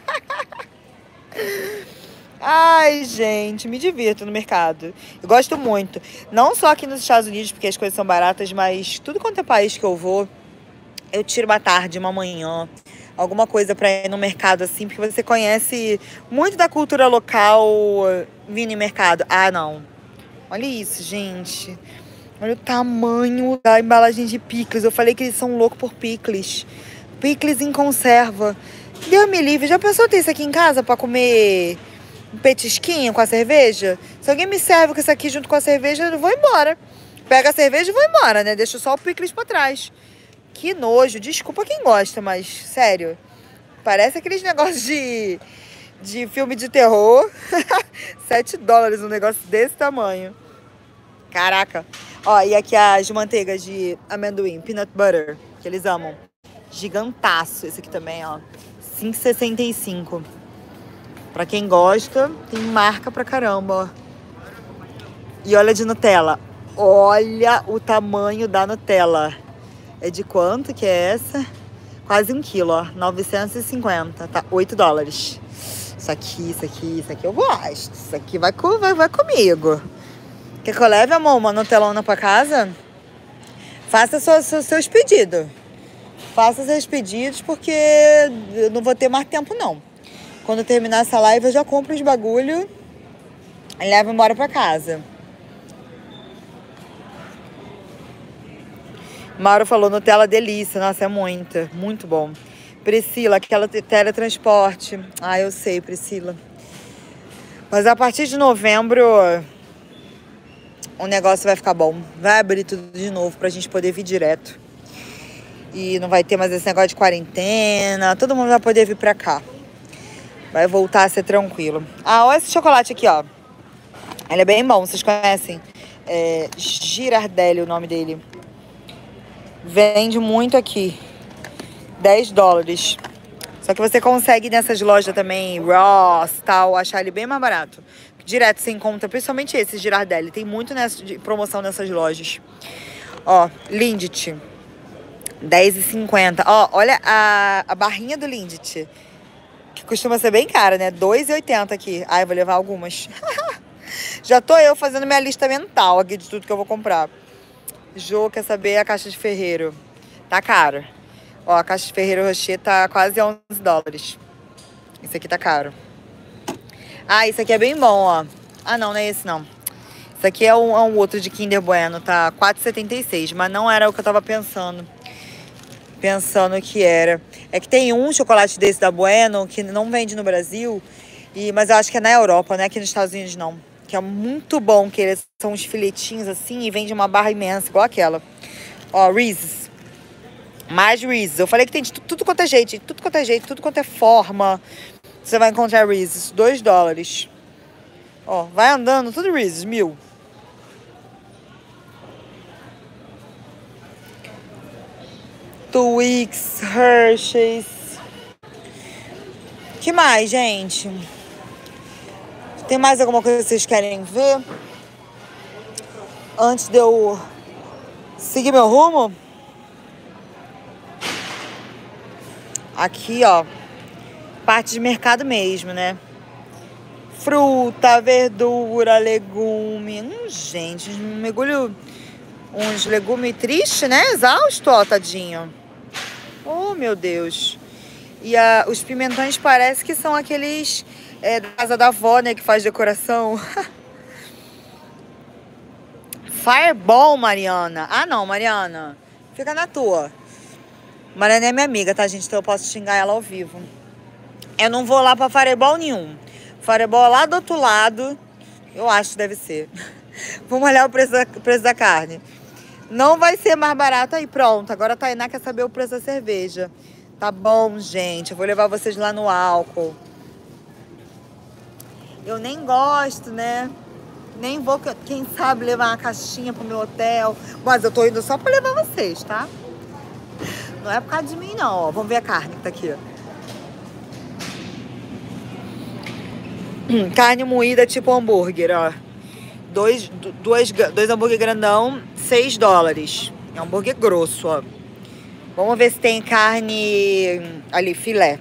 Ai, gente, me divirto no mercado. Eu gosto muito. Não só aqui nos Estados Unidos, porque as coisas são baratas, mas tudo quanto é país que eu vou, eu tiro uma tarde, uma manhã, alguma coisa pra ir no mercado assim, porque você conhece muito da cultura local vindo em mercado. Ah, não. Olha isso, gente. Olha o tamanho da embalagem de picles. Eu falei que eles são loucos por picles. Picles em conserva. Deus me livre. Já pensou ter isso aqui em casa pra comer um petisquinho com a cerveja? Se alguém me serve com isso aqui junto com a cerveja, eu vou embora. Pega a cerveja e vou embora, né? Deixo só o picles pra trás. Que nojo. Desculpa quem gosta, mas sério. Parece aqueles negócios de, de filme de terror. sete dólares um negócio desse tamanho. Caraca. Ó, e aqui as manteigas de amendoim, peanut butter, que eles amam. Gigantaço. Esse aqui também, ó. cinco e sessenta e cinco. Pra quem gosta, tem marca pra caramba, ó. E olha de Nutella. Olha o tamanho da Nutella. É de quanto que é essa? Quase um quilo, ó. novecentos e cinquenta. Tá, oito dólares. Isso aqui, isso aqui, isso aqui eu gosto. Isso aqui vai, vai, vai comigo. Quer que eu leve, amor, uma Nutelona pra casa? Faça seus, seus, seus pedidos. Faça seus pedidos, porque eu não vou ter mais tempo, não. Quando eu terminar essa live, eu já compro os bagulho e levo embora pra casa. Mauro falou, Nutella delícia. Nossa, é muito, muito bom. Priscila, aquela teletransporte. Ah, eu sei, Priscila. Mas a partir de novembro... o negócio vai ficar bom. Vai abrir tudo de novo pra gente poder vir direto. E não vai ter mais esse negócio de quarentena. Todo mundo vai poder vir pra cá. Vai voltar a ser tranquilo. Ah, olha esse chocolate aqui, ó. Ele é bem bom, vocês conhecem? É Girardelli o nome dele. Vende muito aqui. dez dólares. Só que você consegue nessas lojas também, Ross, tal, achar ele bem mais barato. Direto você encontra, principalmente esse Girardelli. Tem muito nessa, de promoção nessas lojas. Ó, Lindt. dez e cinquenta. Ó, olha a, a barrinha do Lindt. Que costuma ser bem cara, né? dois e oitenta aqui. Ai, vou levar algumas. Já tô eu fazendo minha lista mental aqui de tudo que eu vou comprar. Jô, quer saber a caixa de Ferreiro? Tá caro. Ó, a caixa de Ferreiro Rocher tá quase onze dólares. Esse aqui tá caro. Ah, isso aqui é bem bom, ó. Ah, não, não é esse, não. Isso aqui é um, é um outro de Kinder Bueno, tá? quatro e setenta e seis, mas não era o que eu tava pensando. Pensando que era. É que tem um chocolate desse da Bueno que não vende no Brasil, e, mas eu acho que é na Europa, não é aqui nos Estados Unidos, não. Que é muito bom, que eles são uns filetinhos assim e vende uma barra imensa, igual aquela. Ó, Reese's. Mais Reese's. Eu falei que tem de tudo, tudo quanto é jeito, tudo quanto é jeito, tudo quanto é forma. Você vai encontrar Reese's, dois dólares. Ó, vai andando, tudo Reese's, mil. Twix, Hershey's. Que mais, gente? Tem mais alguma coisa que vocês querem ver? Antes de eu seguir meu rumo? Aqui, ó. Parte de mercado mesmo, né? Fruta, verdura, legume. Hum, gente, um mergulho... Uns legumes tristes, né? Exausto, ó, tadinho. Oh, meu Deus. E a, os pimentões parece que são aqueles... É, da casa da avó, né? Que faz decoração. Fireball, Mariana. Ah, não, Mariana. Fica na tua. Mariana é minha amiga, tá, gente? Então eu posso xingar ela ao vivo. Eu não vou lá pra Fireball nenhum. Fireball lá do outro lado. Eu acho que deve ser. Vamos olhar o preço da, preço da carne. Não vai ser mais barato aí. Pronto. Agora a Tainá quer saber o preço da cerveja. Tá bom, gente. Eu vou levar vocês lá no álcool. Eu nem gosto, né? Nem vou, quem sabe, levar uma caixinha pro meu hotel. Mas eu tô indo só pra levar vocês, tá? Não é por causa de mim, não, ó. Vamos ver a carne que tá aqui, ó. Hum, carne moída tipo hambúrguer, ó. Dois, dois, dois hambúrguer grandão, seis dólares. É um hambúrguer grosso, ó. Vamos ver se tem carne ali, filé.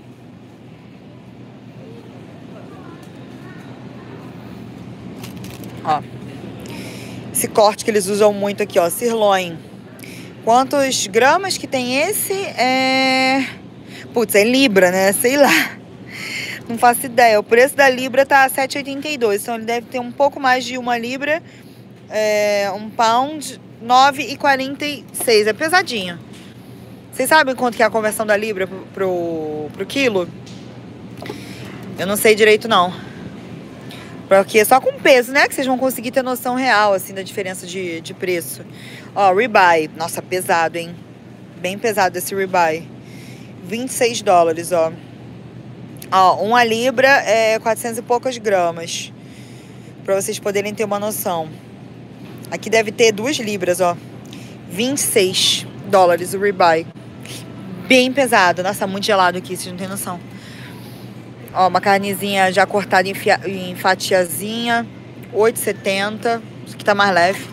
Ó. Esse corte que eles usam muito aqui, ó, sirloin. Quantos gramas que tem esse? É... Putz, é libra, né? Sei lá. Não faço ideia. O preço da libra tá sete reais e oitenta e dois. Então ele deve ter um pouco mais de uma libra. É... Um pound, nove reais e quarenta e seis. É pesadinho. Vocês sabem quanto que é a conversão da libra pro, pro, pro quilo? Eu não sei direito, não. Porque é só com peso, né? Que vocês vão conseguir ter noção real, assim, da diferença de, de preço. Ó, ribeye. Nossa, pesado, hein? Bem pesado esse ribeye. vinte e seis dólares, ó. Ó, uma libra é quatrocentos e poucas gramas. Pra vocês poderem ter uma noção. Aqui deve ter duas libras, ó. vinte e seis dólares o ribeye. Bem pesado. Nossa, muito gelado aqui, vocês não têm noção. Ó, uma carnezinha já cortada em, fia, em fatiazinha. oito reais e setenta centavos. Isso aqui tá mais leve.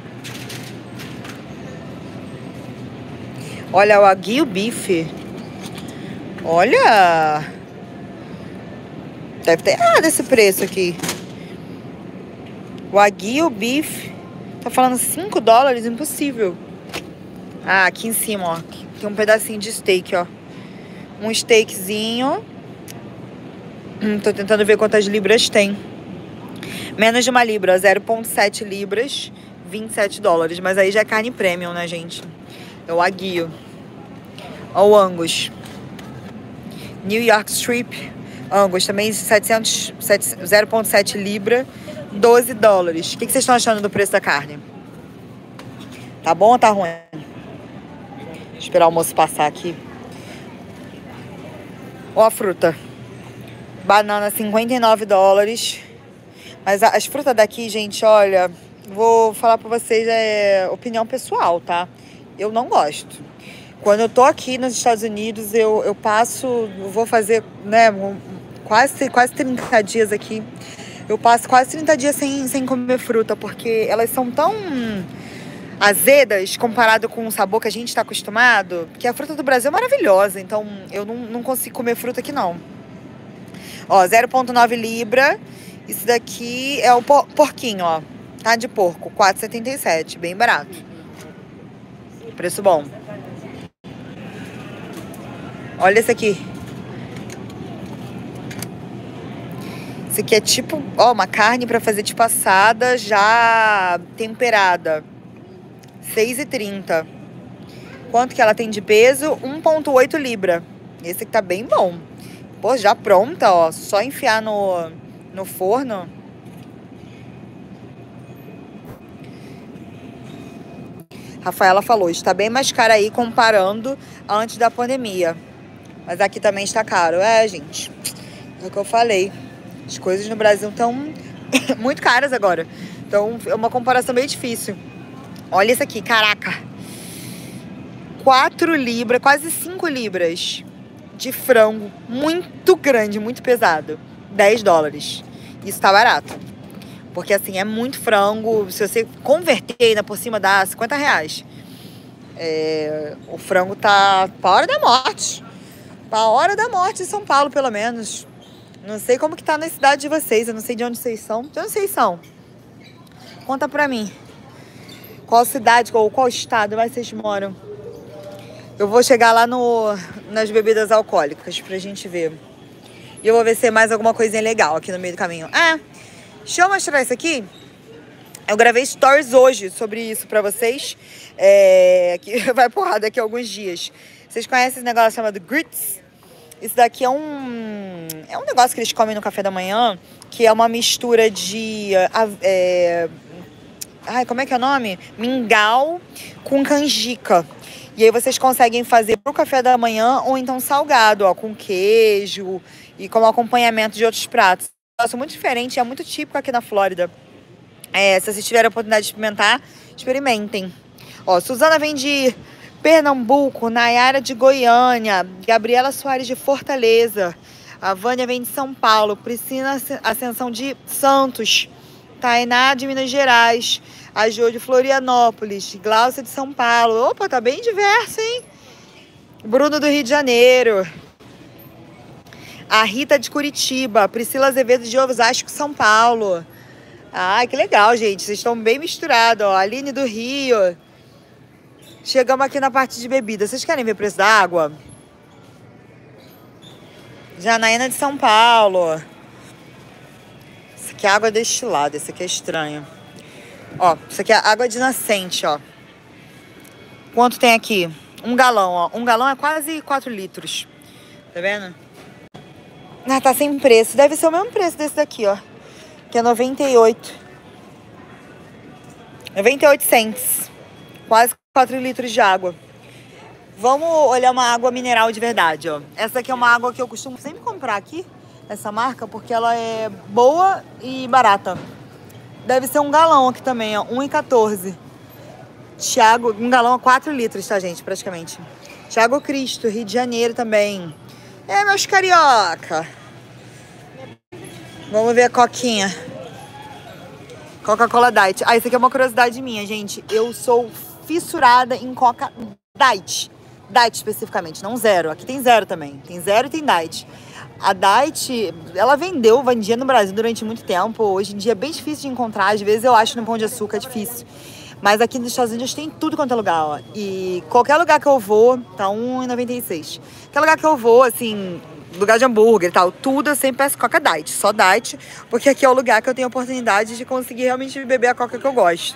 Olha o Wagyu Beef. Olha. Deve ter errado esse preço aqui. O Wagyu Beef. Tá falando cinco dólares? Impossível. Ah, aqui em cima, ó. Tem um pedacinho de steak, ó. Um steakzinho. Hum, tô tentando ver quantas libras tem. Menos de uma libra, zero vírgula sete libras, vinte e sete dólares. Mas aí já é carne premium, né, gente? É o Wagyu. Ó o Angus. New York Strip. Angus também setecentos, zero vírgula sete libra, doze dólares. O que, que vocês estão achando do preço da carne? Tá bom ou tá ruim? Vou esperar o almoço passar aqui. Ó a fruta. Banana, cinquenta e nove dólares. Mas as frutas daqui, gente, olha... Vou falar pra vocês, é opinião pessoal, tá? Eu não gosto. Quando eu tô aqui nos Estados Unidos, eu, eu passo... Eu vou fazer, né, quase, quase trinta dias aqui. Eu passo quase trinta dias sem, sem comer fruta, porque elas são tão azedas comparado com o sabor que a gente tá acostumado, que a fruta do Brasil é maravilhosa. Então, eu não, não consigo comer fruta aqui, não. Ó, zero vírgula nove libra. Isso daqui é o porquinho, ó. Tá de porco, quatro reais e setenta e sete. Bem barato. Preço bom. Olha esse aqui. Esse aqui é tipo, ó, uma carne pra fazer tipo assada, já temperada. seis reais e trinta. Quanto que ela tem de peso? um vírgula oito libra. Esse aqui tá bem bom. Pô, já pronta, ó. Só enfiar no, no forno. Rafaela falou, está bem mais caro aí comparando antes da pandemia. Mas aqui também está caro. É, gente, é o que eu falei. As coisas no Brasil estão muito caras agora. Então, é uma comparação bem difícil. Olha isso aqui, caraca. quatro libras, quase cinco libras de frango. Muito grande, muito pesado. dez dólares. Isso tá barato. Porque, assim, é muito frango. Se você converter ainda por cima, dá cinquenta reais. É, o frango tá pra hora da morte. Pra hora da morte em São Paulo, pelo menos. Não sei como que tá na cidade de vocês. Eu não sei de onde vocês são. De onde vocês são? Conta pra mim. Qual cidade ou qual estado mais vocês moram? Eu vou chegar lá no, nas bebidas alcoólicas pra gente ver. E eu vou ver se tem mais alguma coisinha legal aqui no meio do caminho. Ah, deixa eu mostrar isso aqui. Eu gravei stories hoje sobre isso pra vocês. É, que vai porrar daqui a alguns dias. Vocês conhecem esse negócio chamado grits? Isso daqui é um, é um negócio que eles comem no café da manhã, que é uma mistura de... É, ai, como é que é o nome? Mingau com canjica. E aí vocês conseguem fazer pro café da manhã ou então salgado, ó, com queijo e como acompanhamento de outros pratos. É um negócio muito diferente, é muito típico aqui na Flórida. É, se vocês tiverem a oportunidade de experimentar, experimentem. Ó, Suzana vem de Pernambuco, Nayara de Goiânia, Gabriela Soares de Fortaleza, a Vânia vem de São Paulo, Priscila Ascensão de Santos, Tainá de Minas Gerais, a Jo de Florianópolis, Glaucia de São Paulo. Opa, tá bem diverso, hein? Bruno do Rio de Janeiro. A Rita de Curitiba, Priscila Azevedo de Osasco, São Paulo. Ai, que legal, gente. Vocês estão bem misturados, ó. Aline do Rio. Chegamos aqui na parte de bebida. Vocês querem ver o preço da água? Janaína de São Paulo. Isso aqui é água destilada. Isso aqui é estranho. Ó, isso aqui é água de nascente, ó. Quanto tem aqui? Um galão, ó. Um galão é quase quatro litros. Tá vendo? Ah, tá sem preço. Deve ser o mesmo preço desse daqui, ó. Que é noventa e oito. noventa e oito cents. Quase quatro litros de água. Vamos olhar uma água mineral de verdade, ó. Essa aqui é uma água que eu costumo sempre comprar aqui. Essa marca, porque ela é boa e barata. Deve ser um galão aqui também, ó. um real e quatorze. Thiago, um galão a quatro litros, tá, gente? Praticamente. Thiago Cristo, Rio de Janeiro também. É, meus carioca. Vamos ver a coquinha. Coca-Cola Diet. Ah, isso aqui é uma curiosidade minha, gente. Eu sou fissurada em Coca Diet. Diet especificamente, não zero. Aqui tem zero também. Tem zero e tem Diet. A Diet, ela vendeu, vendia no Brasil durante muito tempo. Hoje em dia é bem difícil de encontrar. Às vezes eu acho no Pão de Açúcar difícil. Mas aqui nos Estados Unidos tem tudo quanto é lugar, ó. E qualquer lugar que eu vou, tá um real e noventa e seis. Qualquer lugar que eu vou, assim, lugar de hambúrguer e tal, tudo eu sempre peço Coca Diet. Só Diet, porque aqui é o lugar que eu tenho a oportunidade de conseguir realmente beber a Coca que eu gosto.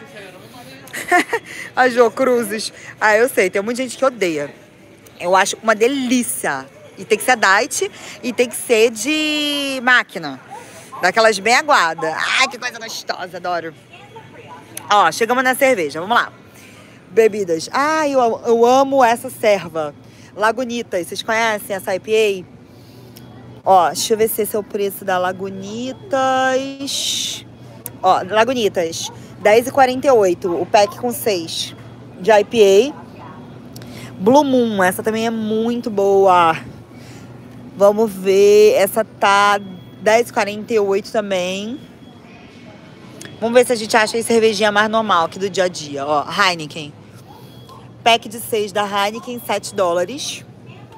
A Jo Cruzes. Ah, eu sei, tem muita gente que odeia. Eu acho uma delícia. E tem que ser Diet e tem que ser de máquina. Daquelas bem aguadas. Ai, que coisa gostosa, adoro. Ó, chegamos na cerveja, vamos lá. Bebidas. Ai, eu, eu amo essa serva. Lagunitas, vocês conhecem essa I P A? Ó, deixa eu ver se esse é o preço da Lagunitas. Ó, Lagunitas, dez reais e quarenta e oito, o pack com seis de I P A. Blue Moon, essa também é muito boa. Vamos ver, essa tá dez reais e quarenta e oito também. Vamos ver se a gente acha aí cervejinha mais normal aqui do dia a dia. Ó, Heineken. Pack de seis da Heineken, sete dólares.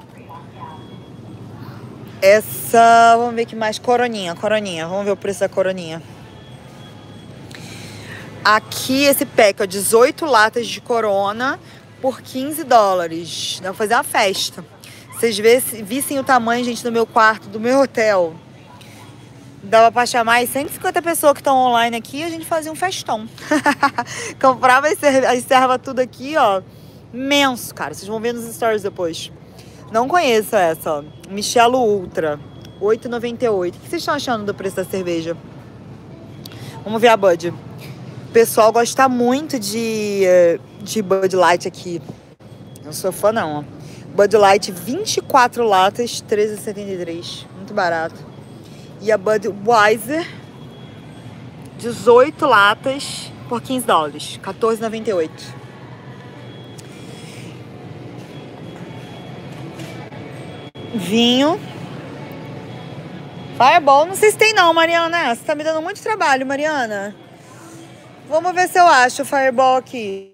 Essa, vamos ver que mais. Coroninha, coroninha. Vamos ver o preço da coroninha. Aqui esse pack, ó, dezoito latas de Corona por quinze dólares. Dá pra fazer uma festa. Vocês vissem o tamanho, gente, do meu quarto, do meu hotel. Dava pra chamar as cento e cinquenta pessoas que estão online aqui e a gente fazia um festão. Comprava as servas tudo aqui, ó. Imenso, cara. Vocês vão ver nos stories depois. Não conheço essa, ó. Michelo Ultra. oito reais e noventa e oito. O que vocês estão achando do preço da cerveja? Vamos ver a Bud. O pessoal gosta muito de, de Bud Light aqui. Não sou fã, não, ó. Bud Light, vinte e quatro latas, treze reais e setenta e três. Muito barato. E a Budweiser, dezoito latas por quinze dólares, quatorze reais e noventa e oito. Vinho. Fireball, não sei se tem não, Mariana. Você tá me dando muito trabalho, Mariana. Vamos ver se eu acho o Fireball aqui.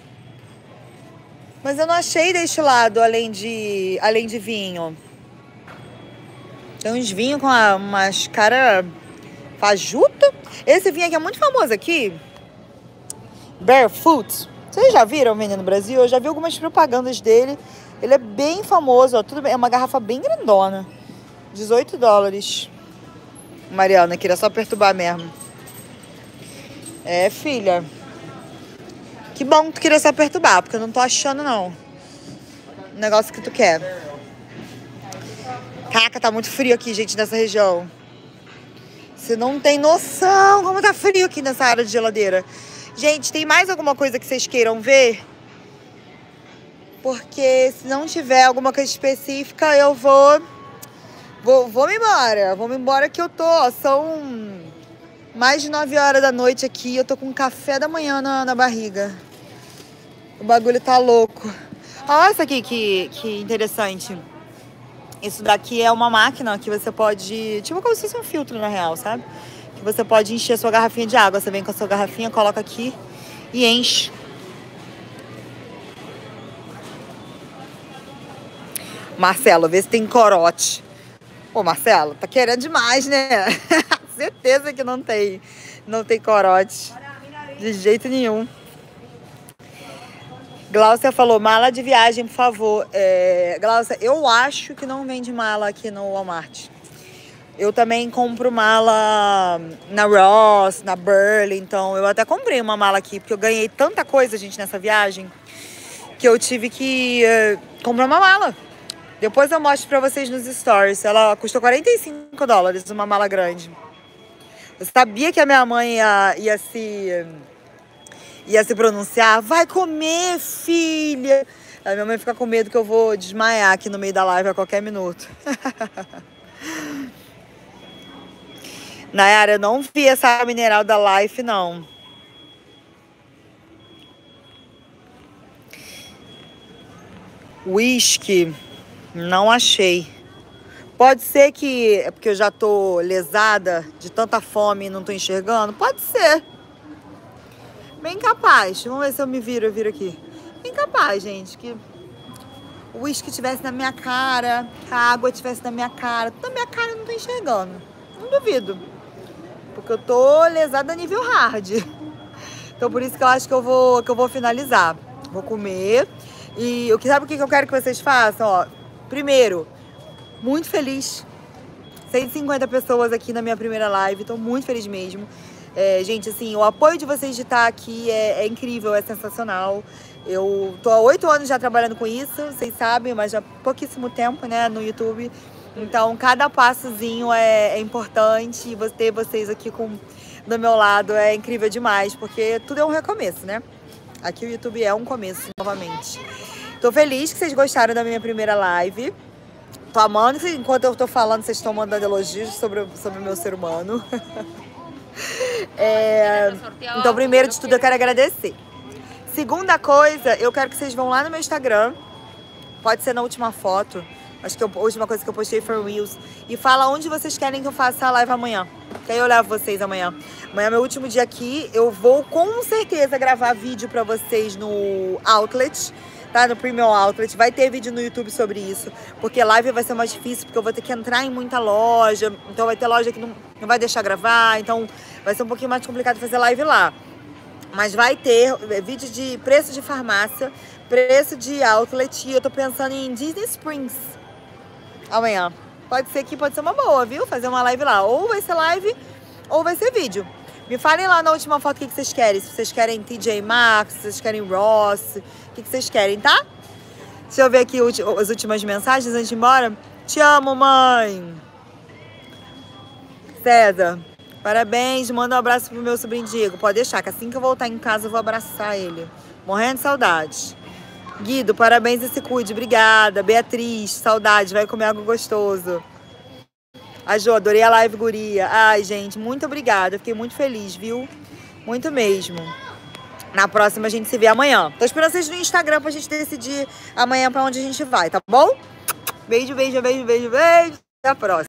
Mas eu não achei deste lado, além de, além de vinho. Tem uns vinhos com a, umas cara fajuta. Esse vinho aqui é muito famoso aqui. Barefoot. Vocês já viram vendendo no Brasil? Eu já vi algumas propagandas dele. Ele é bem famoso, ó. Tudo bem. É uma garrafa bem grandona. dezoito dólares. Mariana, queria só perturbar mesmo. É, filha. Que bom que tu queria só perturbar, porque eu não tô achando, não. O negócio que tu quer. Caraca, tá muito frio aqui, gente, nessa região. Você não tem noção como tá frio aqui nessa área de geladeira. Gente, tem mais alguma coisa que vocês queiram ver? Porque se não tiver alguma coisa específica, eu vou... Vou, vou me embora. Vou me embora que eu tô, ó, são Mais de nove horas da noite aqui, eu tô com café da manhã na, na barriga. O bagulho tá louco. Olha isso aqui, que, que interessante. Isso daqui é uma máquina que você pode... Tipo como se fosse um filtro, na real, sabe? Que você pode encher a sua garrafinha de água. Você vem com a sua garrafinha, coloca aqui e enche. Marcelo, vê se tem corote. Pô, Marcelo, tá querendo demais, né? Certeza que não tem. Não tem corote. De jeito nenhum. Glaucia falou, mala de viagem, por favor. É, Glaucia, eu acho que não vende mala aqui no Walmart. Eu também compro mala na Ross, na Burlington. Eu até comprei uma mala aqui, porque eu ganhei tanta coisa, gente, nessa viagem, que eu tive que uh, comprar uma mala. Depois eu mostro pra vocês nos stories. Ela custou quarenta e cinco dólares, uma mala grande. Eu sabia que a minha mãe ia, ia se... ia se pronunciar, vai comer, filha. A minha mãe fica com medo que eu vou desmaiar aqui no meio da live a qualquer minuto. Nayara, eu não vi essa mineral da Life, não. Whisky, não achei. Pode ser que é porque eu já tô lesada de tanta fome e não tô enxergando? Pode ser. Bem capaz. Vamos ver se eu me viro, eu viro aqui. Bem capaz, gente, que o uísque estivesse na minha cara, que a água estivesse na minha cara. Na minha cara eu não tô enxergando. Não duvido. Porque eu tô lesada a nível hard. Então por isso que eu acho que eu vou, que eu vou finalizar. Vou comer. E o que sabe o que eu quero que vocês façam? Ó, primeiro, muito feliz. cento e cinquenta pessoas aqui na minha primeira live. Tô muito feliz mesmo. É, gente, assim, o apoio de vocês de estar aqui é, é incrível, é sensacional. Eu tô há oito anos já trabalhando com isso, vocês sabem, mas já pouquíssimo tempo, né, no YouTube. Então, cada passozinho é, é importante e ter vocês aqui com, do meu lado é incrível demais, porque tudo é um recomeço, né? Aqui o YouTube é um começo, novamente. Tô feliz que vocês gostaram da minha primeira live. Tô amando, enquanto eu tô falando, vocês estão mandando elogios sobre, sobre o meu ser humano. É, então, primeiro de tudo, eu quero agradecer. Segunda coisa, eu quero que vocês vão lá no meu Instagram. Pode ser na última foto. Acho que eu, a última coisa que eu postei foi o Reels. E fala onde vocês querem que eu faça a live amanhã. Que aí eu levo vocês amanhã. Amanhã é meu último dia aqui. Eu vou com certeza gravar vídeo pra vocês no Outlet. Tá? No Premium Outlet. Vai ter vídeo no YouTube sobre isso. Porque live vai ser mais difícil, porque eu vou ter que entrar em muita loja. Então vai ter loja que não, não vai deixar gravar. Então vai ser um pouquinho mais complicado fazer live lá. Mas vai ter vídeo de preço de farmácia, preço de outlet. E eu tô pensando em Disney Springs amanhã. Pode ser que pode ser uma boa, viu? Fazer uma live lá. Ou vai ser live, ou vai ser vídeo. Me falem lá na última foto o que, que vocês querem. Se vocês querem T J Maxx, se vocês querem Ross, o que, que vocês querem, tá? Deixa eu ver aqui as últimas mensagens antes de ir embora. Te amo, mãe. César, parabéns. Manda um abraço pro meu sobrinho Diego. Pode deixar, que assim que eu voltar em casa eu vou abraçar ele. Morrendo de saudade. Guido, parabéns e se cuide. Obrigada. Beatriz, saudade. Vai comer algo gostoso. A Jo, adorei a live, guria. Ai, gente, muito obrigada. Fiquei muito feliz, viu? Muito mesmo. Na próxima a gente se vê amanhã. Tô esperando vocês no Instagram pra gente decidir amanhã pra onde a gente vai, tá bom? Beijo, beijo, beijo, beijo, beijo. Até a próxima.